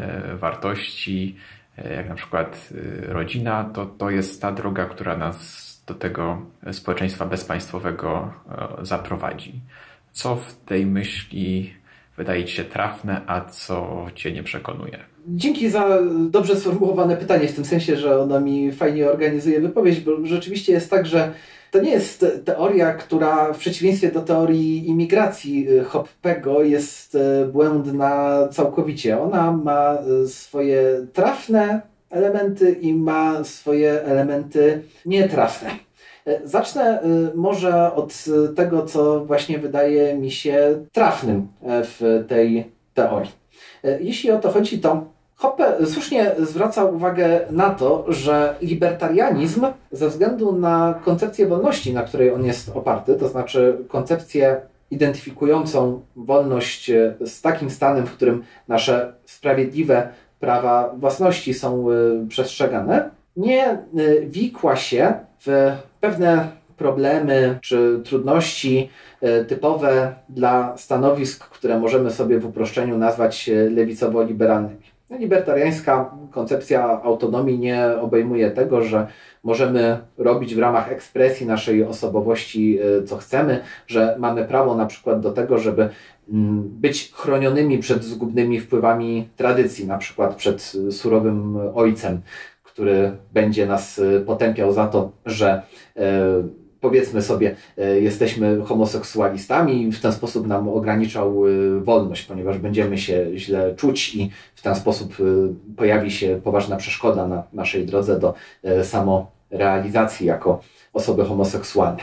wartości, jak na przykład rodzina, to, to jest ta droga, która nas do tego społeczeństwa bezpaństwowego zaprowadzi. Co w tej myśli wydaje Ci się trafne, a co Cię nie przekonuje?
Dzięki za dobrze sformułowane pytanie, w tym sensie, że ono mi fajnie organizuje wypowiedź, bo rzeczywiście jest tak, że to nie jest teoria, która w przeciwieństwie do teorii imigracji Hoppego jest błędna całkowicie. Ona ma swoje trafne elementy i ma swoje elementy nietrafne. Zacznę może od tego, co właśnie wydaje mi się trafnym w tej teorii. Jeśli o to chodzi, to Hoppe słusznie zwraca uwagę na to, że libertarianizm ze względu na koncepcję wolności, na której on jest oparty, to znaczy koncepcję identyfikującą wolność z takim stanem, w którym nasze sprawiedliwe prawa własności są przestrzegane, nie wikła się w pewne problemy czy trudności typowe dla stanowisk, które możemy sobie w uproszczeniu nazwać lewicowo-liberalnymi. Libertariańska koncepcja autonomii nie obejmuje tego, że możemy robić w ramach ekspresji naszej osobowości co chcemy, że mamy prawo na przykład do tego, żeby być chronionymi przed zgubnymi wpływami tradycji, na przykład przed surowym ojcem, który będzie nas potępiał za to, że powiedzmy sobie, jesteśmy homoseksualistami i w ten sposób nam ograniczał wolność, ponieważ będziemy się źle czuć i w ten sposób pojawi się poważna przeszkoda na naszej drodze do samorealizacji jako osoby homoseksualne.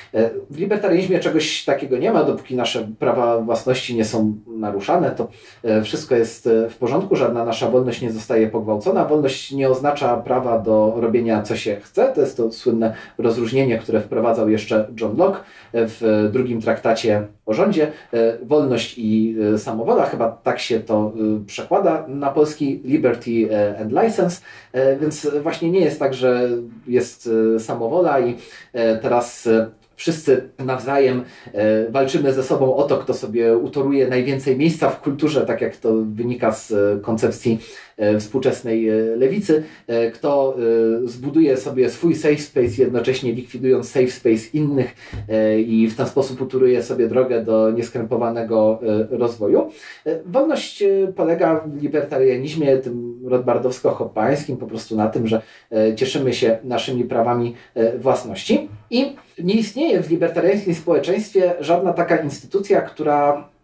W libertarianizmie czegoś takiego nie ma, dopóki nasze prawa własności nie są naruszane, to wszystko jest w porządku, żadna nasza wolność nie zostaje pogwałcona. Wolność nie oznacza prawa do robienia co się chce, to jest to słynne rozróżnienie, które wprowadzał jeszcze John Locke w drugim traktacie o rządzie. Wolność i samowola, chyba tak się to przekłada na polski, liberty and license, więc właśnie nie jest tak, że jest samowola i teraz wszyscy nawzajem walczymy ze sobą o to, kto sobie utoruje najwięcej miejsca w kulturze, tak jak to wynika z koncepcji współczesnej lewicy, kto zbuduje sobie swój safe space, jednocześnie likwidując safe space innych i w ten sposób utoruje sobie drogę do nieskrępowanego rozwoju. Wolność polega w libertarianizmie tym rothbardowsko-hoppańskim po prostu na tym, że cieszymy się naszymi prawami własności i nie istnieje w libertariańskim społeczeństwie żadna taka instytucja, która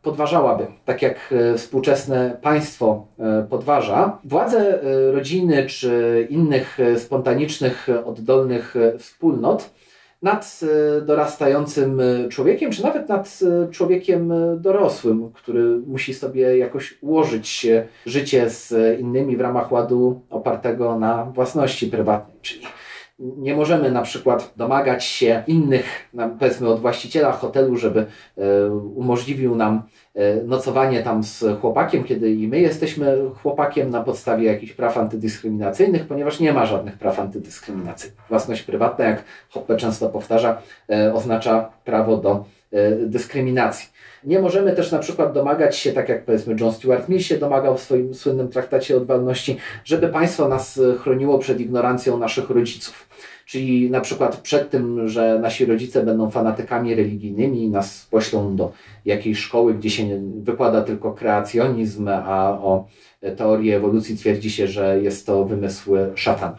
podważałaby, tak jak współczesne państwo podważa, władze rodziny czy innych spontanicznych, oddolnych wspólnot nad dorastającym człowiekiem, czy nawet nad człowiekiem dorosłym, który musi sobie jakoś ułożyć życie z innymi w ramach ładu opartego na własności prywatnej. Czyli nie możemy na przykład domagać się innych, powiedzmy od właściciela hotelu, żeby umożliwił nam nocowanie tam z chłopakiem, kiedy i my jesteśmy chłopakiem na podstawie jakichś praw antydyskryminacyjnych, ponieważ nie ma żadnych praw antydyskryminacyjnych. Własność prywatna, jak Hoppe często powtarza, oznacza prawo do dyskryminacji. Nie możemy też na przykład domagać się, tak jak powiedzmy John Stuart Mill się domagał w swoim słynnym traktacie o wolności, żeby państwo nas chroniło przed ignorancją naszych rodziców. Czyli na przykład przed tym, że nasi rodzice będą fanatykami religijnymi i nas poślą do jakiejś szkoły, gdzie się wykłada tylko kreacjonizm, a o teorii ewolucji twierdzi się, że jest to wymysł szatana.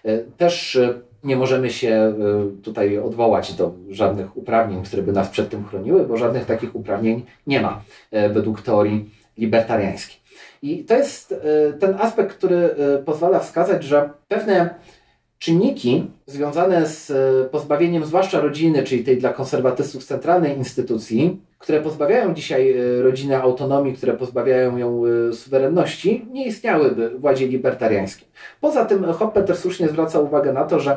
Też nie możemy się tutaj odwołać do żadnych uprawnień, które by nas przed tym chroniły, bo żadnych takich uprawnień nie ma według teorii libertariańskiej. I to jest ten aspekt, który pozwala wskazać, że pewne czynniki związane z pozbawieniem zwłaszcza rodziny, czyli tej dla konserwatystów centralnej instytucji, które pozbawiają dzisiaj rodzinę autonomii, które pozbawiają ją suwerenności, nie istniałyby w ładzie libertariańskim. Poza tym Hoppe też słusznie zwraca uwagę na to, że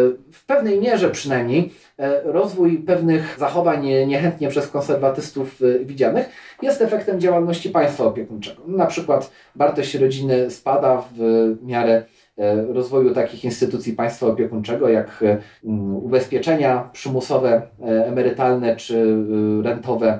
w pewnej mierze przynajmniej rozwój pewnych zachowań niechętnie przez konserwatystów widzianych jest efektem działalności państwa opiekuńczego. Na przykład wartość rodziny spada w miarę rozwoju takich instytucji państwa opiekuńczego jak ubezpieczenia przymusowe, emerytalne czy rentowe,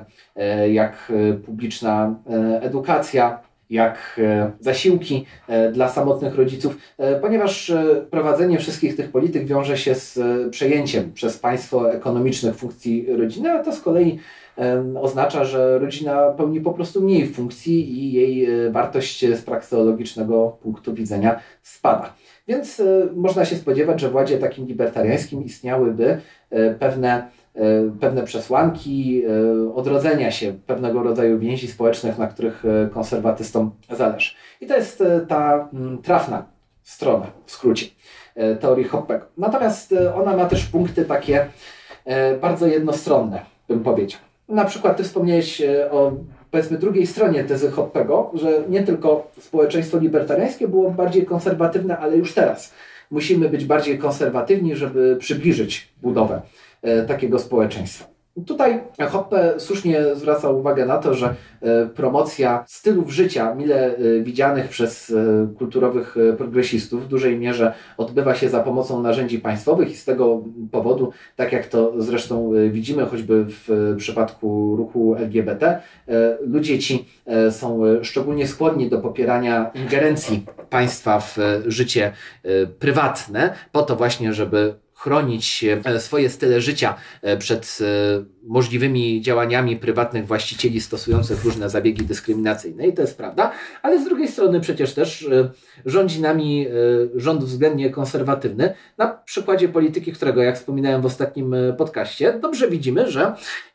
jak publiczna edukacja, jak zasiłki dla samotnych rodziców, ponieważ prowadzenie wszystkich tych polityk wiąże się z przejęciem przez państwo ekonomicznych funkcji rodziny, a to z kolei oznacza, że rodzina pełni po prostu mniej funkcji i jej wartość z prakseologicznego punktu widzenia spada. Więc można się spodziewać, że w ładzie takim libertariańskim istniałyby pewne, pewne przesłanki odrodzenia się pewnego rodzaju więzi społecznych, na których konserwatystom zależy. I to jest ta trafna strona, w skrócie, teorii Hoppego. Natomiast ona ma też punkty takie bardzo jednostronne, bym powiedział. Na przykład ty wspomniałeś o, powiedzmy, drugiej stronie tezy Hoppego, że nie tylko społeczeństwo libertariańskie było bardziej konserwatywne, ale już teraz musimy być bardziej konserwatywni, żeby przybliżyć budowę takiego społeczeństwa. Tutaj Hoppe słusznie zwraca uwagę na to, że promocja stylów życia mile widzianych przez kulturowych progresistów w dużej mierze odbywa się za pomocą narzędzi państwowych i z tego powodu, tak jak to zresztą widzimy choćby w przypadku ruchu L G B T, ludzie ci są szczególnie skłonni do popierania ingerencji państwa w życie prywatne, po to właśnie, żeby chronić swoje style życia przed możliwymi działaniami prywatnych właścicieli stosujących różne zabiegi dyskryminacyjne. I to jest prawda, ale z drugiej strony przecież też rządzi nami rząd względnie konserwatywny. Na przykładzie polityki, którego, jak wspominałem w ostatnim podcaście, dobrze widzimy, że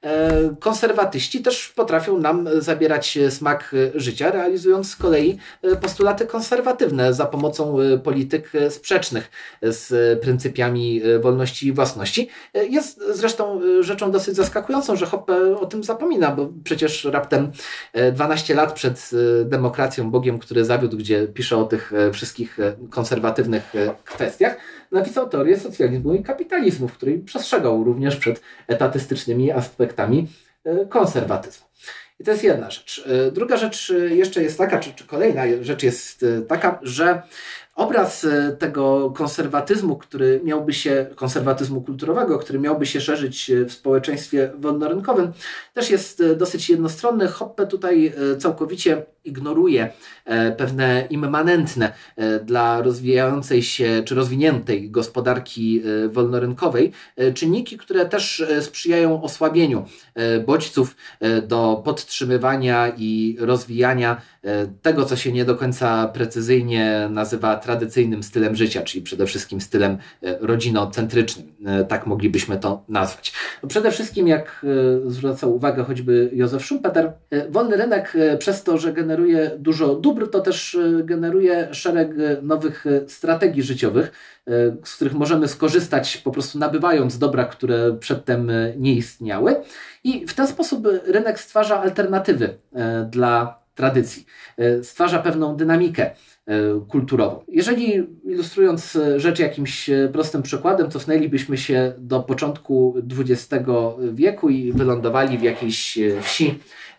konserwatyści też potrafią nam zabierać smak życia, realizując z kolei postulaty konserwatywne za pomocą polityk sprzecznych z pryncypiami wolności i własności. Jest zresztą rzeczą dosyć zaskakującą, że Hoppe o tym zapomina, bo przecież raptem dwanaście lat przed Demokracją, Bogiem, który zawiódł, gdzie pisze o tych wszystkich konserwatywnych kwestiach, napisał teorię socjalizmu i kapitalizmu, w której przestrzegał również przed etatystycznymi aspektami konserwatyzmu. I to jest jedna rzecz. Druga rzecz jeszcze jest taka, czy, czy kolejna rzecz jest taka, że obraz tego konserwatyzmu, który miałby się, konserwatyzmu kulturowego, który miałby się szerzyć w społeczeństwie wolnorynkowym, też jest dosyć jednostronny. Hoppe tutaj całkowicie ignoruje pewne immanentne dla rozwijającej się czy rozwiniętej gospodarki wolnorynkowej czynniki, które też sprzyjają osłabieniu bodźców do podtrzymywania i rozwijania tego, co się nie do końca precyzyjnie nazywa tradycyjnym stylem życia, czyli przede wszystkim stylem rodzinocentrycznym. Tak moglibyśmy to nazwać. Przede wszystkim, jak zwracał uwagę choćby Józef Schumpeter, wolny rynek przez to, że generuje dużo dóbr, to też generuje szereg nowych strategii życiowych, z których możemy skorzystać po prostu nabywając dobra, które przedtem nie istniały. I w ten sposób rynek stwarza alternatywy dla tradycji, stwarza pewną dynamikę kulturową. Jeżeli ilustrując rzecz jakimś prostym przykładem, cofnęlibyśmy się do początku dwudziestego wieku i wylądowali w jakiejś wsi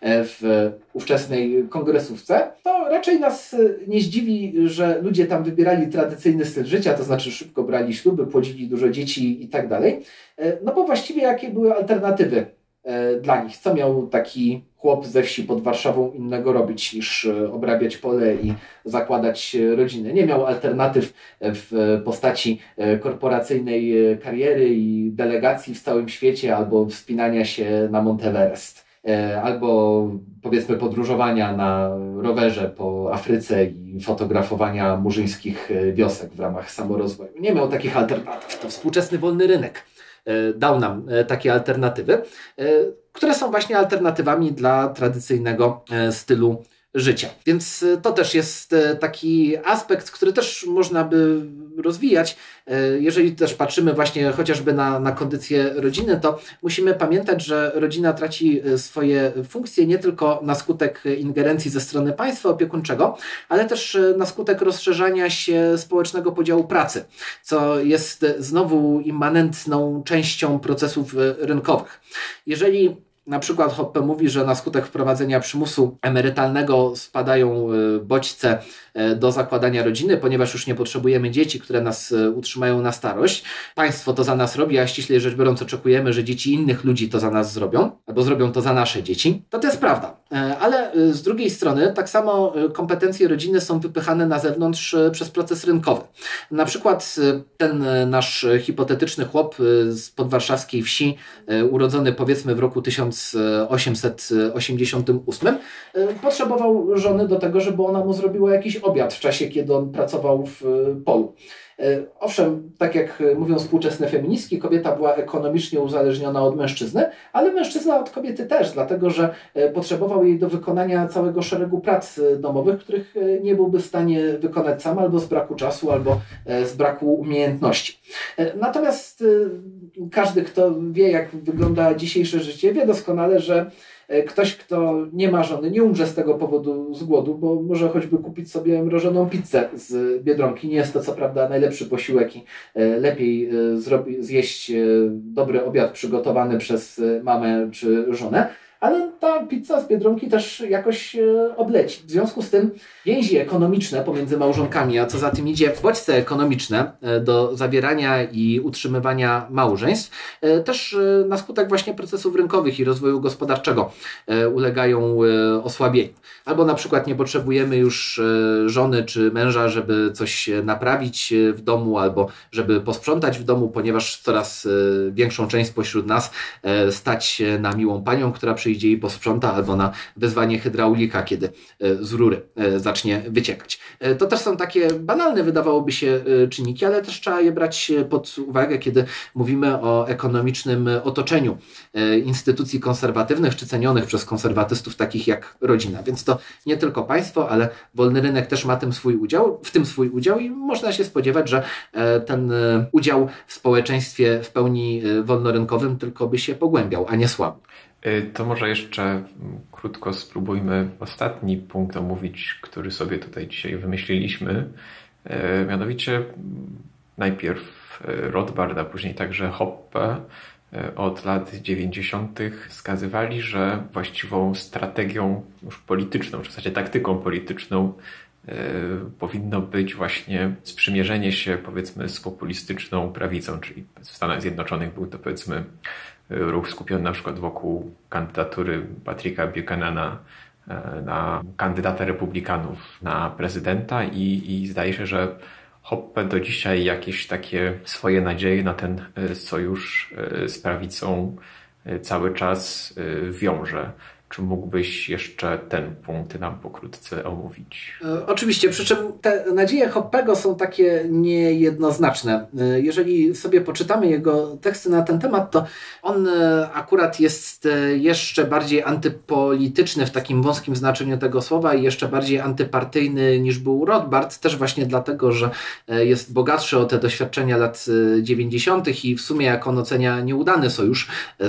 w ówczesnej kongresówce, to raczej nas nie zdziwi, że ludzie tam wybierali tradycyjny styl życia, to znaczy szybko brali śluby, płodzili dużo dzieci i tak dalej. No bo właściwie jakie były alternatywy dla nich? Co miał taki chłop ze wsi pod Warszawą innego robić niż obrabiać pole i zakładać rodziny? Nie miał alternatyw w postaci korporacyjnej kariery i delegacji w całym świecie albo wspinania się na Mount Everest. Albo powiedzmy podróżowania na rowerze po Afryce i fotografowania murzyńskich wiosek w ramach samorozwoju. Nie miał takich alternatyw. To współczesny wolny rynek dał nam takie alternatywy, które są właśnie alternatywami dla tradycyjnego stylu życia. Więc to też jest taki aspekt, który też można by rozwijać. Jeżeli też patrzymy właśnie chociażby na, na kondycję rodziny, to musimy pamiętać, że rodzina traci swoje funkcje nie tylko na skutek ingerencji ze strony państwa opiekuńczego, ale też na skutek rozszerzania się społecznego podziału pracy, co jest znowu immanentną częścią procesów rynkowych. Jeżeli na przykład Hoppe mówi, że na skutek wprowadzenia przymusu emerytalnego spadają bodźce do zakładania rodziny, ponieważ już nie potrzebujemy dzieci, które nas utrzymają na starość. Państwo to za nas robi, a ściślej rzecz biorąc oczekujemy, że dzieci innych ludzi to za nas zrobią, albo zrobią to za nasze dzieci. To to jest prawda. Ale z drugiej strony tak samo kompetencje rodziny są wypychane na zewnątrz przez proces rynkowy. Na przykład ten nasz hipotetyczny chłop z podwarszawskiej wsi, urodzony powiedzmy w roku tysiąc osiemset osiemdziesiątym ósmym, potrzebował żony do tego, żeby ona mu zrobiła jakiś obiad w czasie, kiedy on pracował w polu. Owszem, tak jak mówią współczesne feministki, kobieta była ekonomicznie uzależniona od mężczyzny, ale mężczyzna od kobiety też, dlatego że potrzebował jej do wykonania całego szeregu prac domowych, których nie byłby w stanie wykonać sam, albo z braku czasu, albo z braku umiejętności. Natomiast każdy, kto wie, jak wygląda dzisiejsze życie, wie doskonale, że ktoś, kto nie ma żony, nie umrze z tego powodu z głodu, bo może choćby kupić sobie mrożoną pizzę z Biedronki. Nie jest to co prawda najlepszy posiłek i lepiej zrobi, zjeść dobry obiad przygotowany przez mamę czy żonę, ale ta pizza z Biedronki też jakoś obleci. W związku z tym więzi ekonomiczne pomiędzy małżonkami, a co za tym idzie bodźce ekonomiczne do zawierania i utrzymywania małżeństw, też na skutek właśnie procesów rynkowych i rozwoju gospodarczego ulegają osłabieniu. Albo na przykład nie potrzebujemy już żony czy męża, żeby coś naprawić w domu, albo żeby posprzątać w domu, ponieważ coraz większą część spośród nas stać na miłą panią, która przyjdzie i posprząta, albo na wezwanie hydraulika, kiedy z rury zacznie wyciekać. To też są takie banalne, wydawałoby się, czynniki, ale też trzeba je brać pod uwagę, kiedy mówimy o ekonomicznym otoczeniu instytucji konserwatywnych, czy cenionych przez konserwatystów, takich jak rodzina. Więc to nie tylko państwo, ale wolny rynek też ma tym swój udział, w tym swój udział i można się spodziewać, że ten udział w społeczeństwie w pełni wolnorynkowym tylko by się pogłębiał, a nie słabł.
To może jeszcze krótko spróbujmy ostatni punkt omówić, który sobie tutaj dzisiaj wymyśliliśmy. Mianowicie najpierw Rothbard, a później także Hoppe od lat dziewięćdziesiątych wskazywali, że właściwą strategią już polityczną, w zasadzie taktyką polityczną powinno być właśnie sprzymierzenie się powiedzmy z populistyczną prawicą, czyli w Stanach Zjednoczonych był to powiedzmy ruch skupiony na przykład wokół kandydatury Patricka Buchanana na kandydata republikanów na prezydenta i, i zdaje się, że Hoppe do dzisiaj jakieś takie swoje nadzieje na ten sojusz z prawicą cały czas wiąże. Czy mógłbyś jeszcze ten punkt nam pokrótce omówić?
E, oczywiście, przy czym te nadzieje Hoppego są takie niejednoznaczne. E, jeżeli sobie poczytamy jego teksty na ten temat, to on e, akurat jest e, jeszcze bardziej antypolityczny w takim wąskim znaczeniu tego słowa i jeszcze bardziej antypartyjny niż był Rothbard, też właśnie dlatego, że e, jest bogatszy o te doświadczenia lat dziewięćdziesiątych i w sumie, jak on ocenia, nieudany sojusz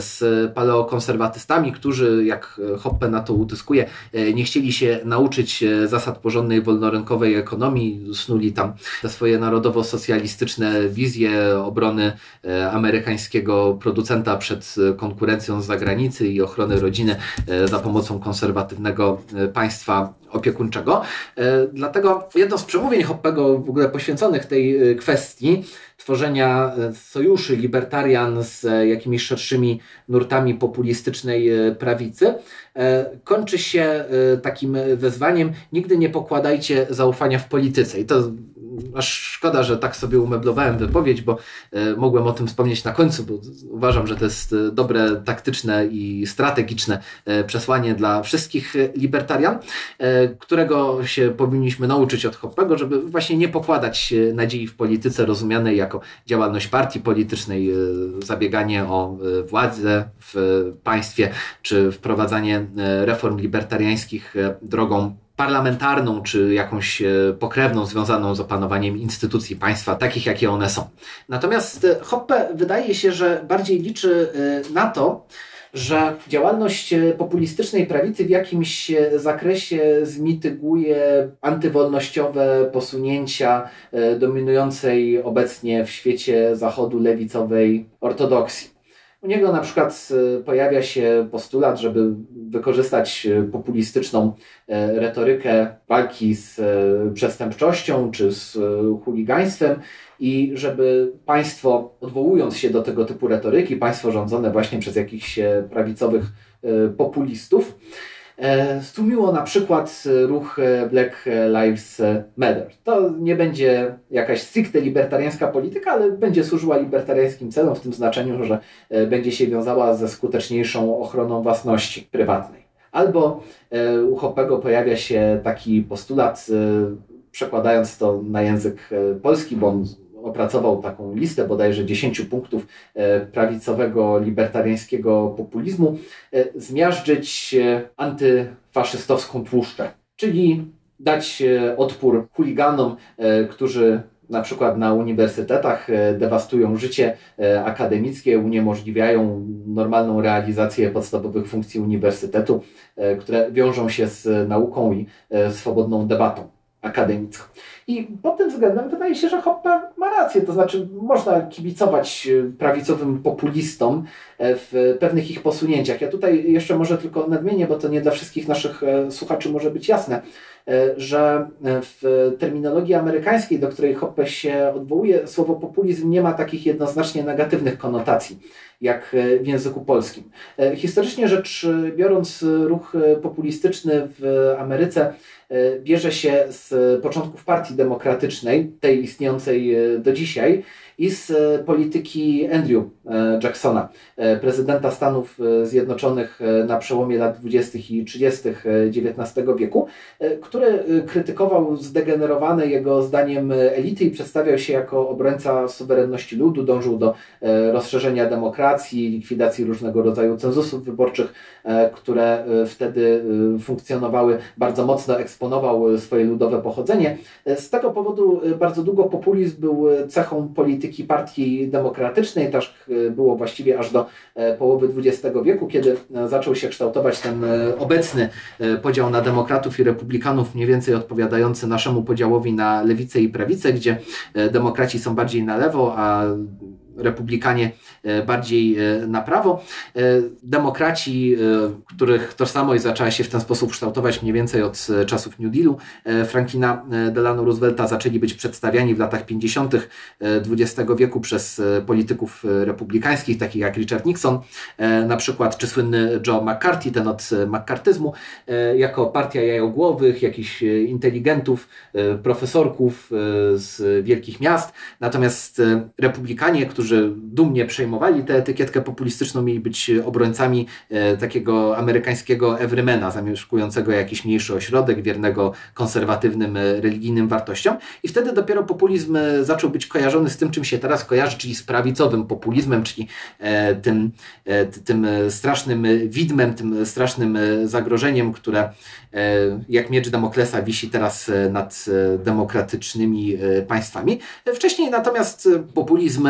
z paleokonserwatystami, którzy, jak Hoppe na to utyskuje, nie chcieli się nauczyć zasad porządnej, wolnorynkowej ekonomii, snuli tam te swoje narodowo-socjalistyczne wizje obrony amerykańskiego producenta przed konkurencją z zagranicy i ochrony rodziny za pomocą konserwatywnego państwa opiekuńczego. Dlatego jedno z przemówień Hoppego w ogóle poświęconych tej kwestii tworzenia sojuszy libertarian z jakimiś szerszymi nurtami populistycznej prawicy kończy się takim wezwaniem: nigdy nie pokładajcie zaufania w polityce. I to aż szkoda, że tak sobie umeblowałem wypowiedź, bo mogłem o tym wspomnieć na końcu, bo uważam, że to jest dobre, taktyczne i strategiczne przesłanie dla wszystkich libertarian, którego się powinniśmy nauczyć od Hoppego, żeby właśnie nie pokładać nadziei w polityce rozumianej jako działalność partii politycznej, zabieganie o władzę w państwie, czy wprowadzanie reform libertariańskich drogą parlamentarną, czy jakąś pokrewną związaną z opanowaniem instytucji państwa, takich jakie one są. Natomiast Hoppe wydaje się, że bardziej liczy na to, że działalność populistycznej prawicy w jakimś zakresie zmityguje antywolnościowe posunięcia dominującej obecnie w świecie Zachodu lewicowej ortodoksji. U niego na przykład pojawia się postulat, żeby wykorzystać populistyczną retorykę walki z przestępczością czy z chuligaństwem i żeby państwo, odwołując się do tego typu retoryki, państwo rządzone właśnie przez jakichś prawicowych populistów, stłumiło na przykład ruch Black Lives Matter. To nie będzie jakaś stricte libertariańska polityka, ale będzie służyła libertariańskim celom w tym znaczeniu, że będzie się wiązała ze skuteczniejszą ochroną własności prywatnej. Albo u Hoppego pojawia się taki postulat, przekładając to na język polski, bo on opracował taką listę bodajże dziesięciu punktów prawicowego, libertariańskiego populizmu: zmiażdżyć antyfaszystowską tłuszczę, czyli dać odpór chuliganom, którzy na przykład na uniwersytetach dewastują życie akademickie, uniemożliwiają normalną realizację podstawowych funkcji uniwersytetu, które wiążą się z nauką i swobodną debatą akademicką. I pod tym względem wydaje się, że Hoppe ma rację, to znaczy można kibicować prawicowym populistom w pewnych ich posunięciach. Ja tutaj jeszcze może tylko nadmienię, bo to nie dla wszystkich naszych słuchaczy może być jasne, że w terminologii amerykańskiej, do której Hoppe się odwołuje, słowo populizm nie ma takich jednoznacznie negatywnych konotacji jak w języku polskim. Historycznie rzecz biorąc, ruch populistyczny w Ameryce bierze się z początków Partii Demokratycznej, tej istniejącej do dzisiaj, i z polityki Andrew Jacksona, prezydenta Stanów Zjednoczonych na przełomie lat dwudziestych i trzydziestych dziewiętnastego wieku, który krytykował zdegenerowane jego zdaniem elity i przedstawiał się jako obrońca suwerenności ludu, dążył do rozszerzenia demokracji, likwidacji różnego rodzaju cenzusów wyborczych, które wtedy funkcjonowały, bardzo mocno eksponował swoje ludowe pochodzenie. Z tego powodu bardzo długo populizm był cechą polityki Partii Demokratycznej, tak było właściwie aż do połowy dwudziestego wieku, kiedy zaczął się kształtować ten obecny podział na demokratów i republikanów, mniej więcej odpowiadający naszemu podziałowi na lewicę i prawicę, gdzie demokraci są bardziej na lewo, a republikanie bardziej na prawo. Demokraci, których tożsamość zaczęła się w ten sposób kształtować mniej więcej od czasów New Dealu Franklina Delano Roosevelta, zaczęli być przedstawiani w latach pięćdziesiątych dwudziestego wieku przez polityków republikańskich, takich jak Richard Nixon, na przykład, czy słynny Joe McCarthy, ten od makartyzmu, jako partia jajogłowych, jakichś inteligentów, profesorków z wielkich miast. Natomiast republikanie, którzy którzy dumnie przejmowali tę etykietkę populistyczną, mieli być obrońcami takiego amerykańskiego everymana, zamieszkującego jakiś mniejszy ośrodek, wiernego konserwatywnym, religijnym wartościom. I wtedy dopiero populizm zaczął być kojarzony z tym, czym się teraz kojarzy, czyli z prawicowym populizmem, czyli tym, tym strasznym widmem, tym strasznym zagrożeniem, które jak miecz Damoklesa wisi teraz nad demokratycznymi państwami. Wcześniej natomiast populizm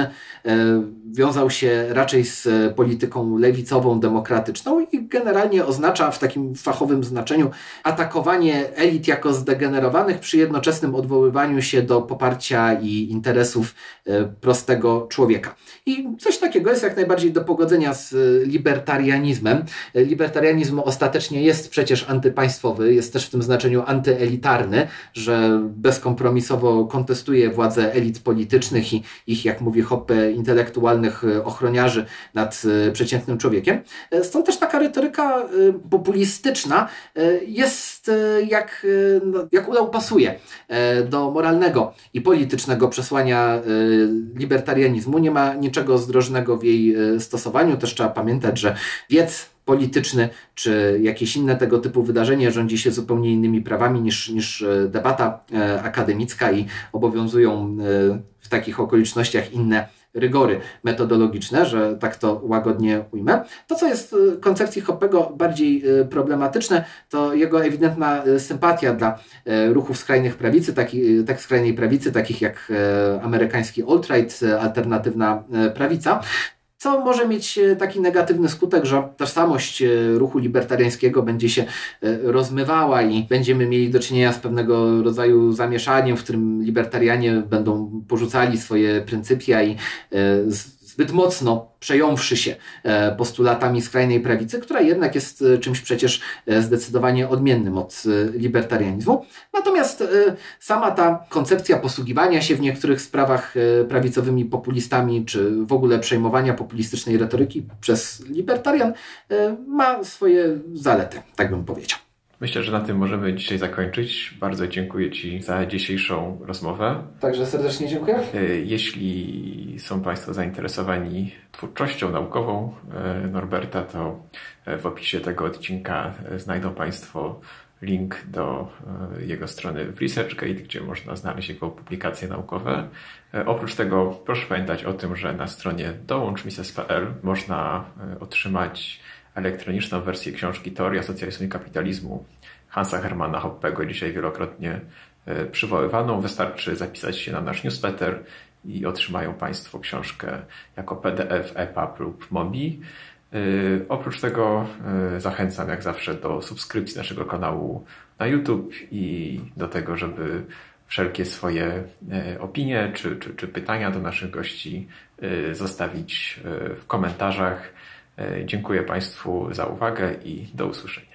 wiązał się raczej z polityką lewicową, demokratyczną i generalnie oznacza w takim fachowym znaczeniu atakowanie elit jako zdegenerowanych przy jednoczesnym odwoływaniu się do poparcia i interesów prostego człowieka. I coś takiego jest jak najbardziej do pogodzenia z libertarianizmem. Libertarianizm ostatecznie jest przecież antypaństwowy, jest też w tym znaczeniu antyelitarny, że bezkompromisowo kontestuje władzę elit politycznych i ich, jak mówi Hoppe, intelektualnych ochroniarzy nad przeciętnym człowiekiem. Stąd też taka retoryka populistyczna jest jak, jak ulał pasuje do moralnego i politycznego przesłania libertarianizmu. Nie ma niczego zdrożnego w jej stosowaniu. Też trzeba pamiętać, że wiec polityczny czy jakieś inne tego typu wydarzenie rządzi się zupełnie innymi prawami niż, niż debata akademicka i obowiązują w takich okolicznościach inne rygory metodologiczne, że tak to łagodnie ujmę. To, co jest w koncepcji Hoppego bardziej problematyczne, to jego ewidentna sympatia dla ruchów skrajnych prawicy, taki, tak skrajnej prawicy, takich jak amerykański alt-right, alternatywna prawica, co może mieć taki negatywny skutek, że tożsamość ruchu libertariańskiego będzie się rozmywała i będziemy mieli do czynienia z pewnego rodzaju zamieszaniem, w którym libertarianie będą porzucali swoje pryncypia i zbyt mocno przejąwszy się postulatami skrajnej prawicy, która jednak jest czymś przecież zdecydowanie odmiennym od libertarianizmu. Natomiast sama ta koncepcja posługiwania się w niektórych sprawach prawicowymi populistami, czy w ogóle przejmowania populistycznej retoryki przez libertarian ma swoje zalety, tak bym powiedział.
Myślę, że na tym możemy dzisiaj zakończyć. Bardzo dziękuję Ci za dzisiejszą rozmowę.
Także serdecznie dziękuję.
Jeśli są Państwo zainteresowani twórczością naukową Norberta, to w opisie tego odcinka znajdą Państwo link do jego strony w ResearchGate, gdzie można znaleźć jego publikacje naukowe. Oprócz tego proszę pamiętać o tym, że na stronie dołącz mises kropka p l można otrzymać elektroniczną wersję książki Teoria socjalizmu i kapitalizmu Hansa Hermanna Hoppego, dzisiaj wielokrotnie przywoływaną. Wystarczy zapisać się na nasz newsletter i otrzymają Państwo książkę jako P D F, E P U B lub MOBI. Oprócz tego zachęcam jak zawsze do subskrypcji naszego kanału na YouTube i do tego, żeby wszelkie swoje opinie czy, czy, czy pytania do naszych gości zostawić w komentarzach. Dziękuję Państwu za uwagę i do usłyszenia.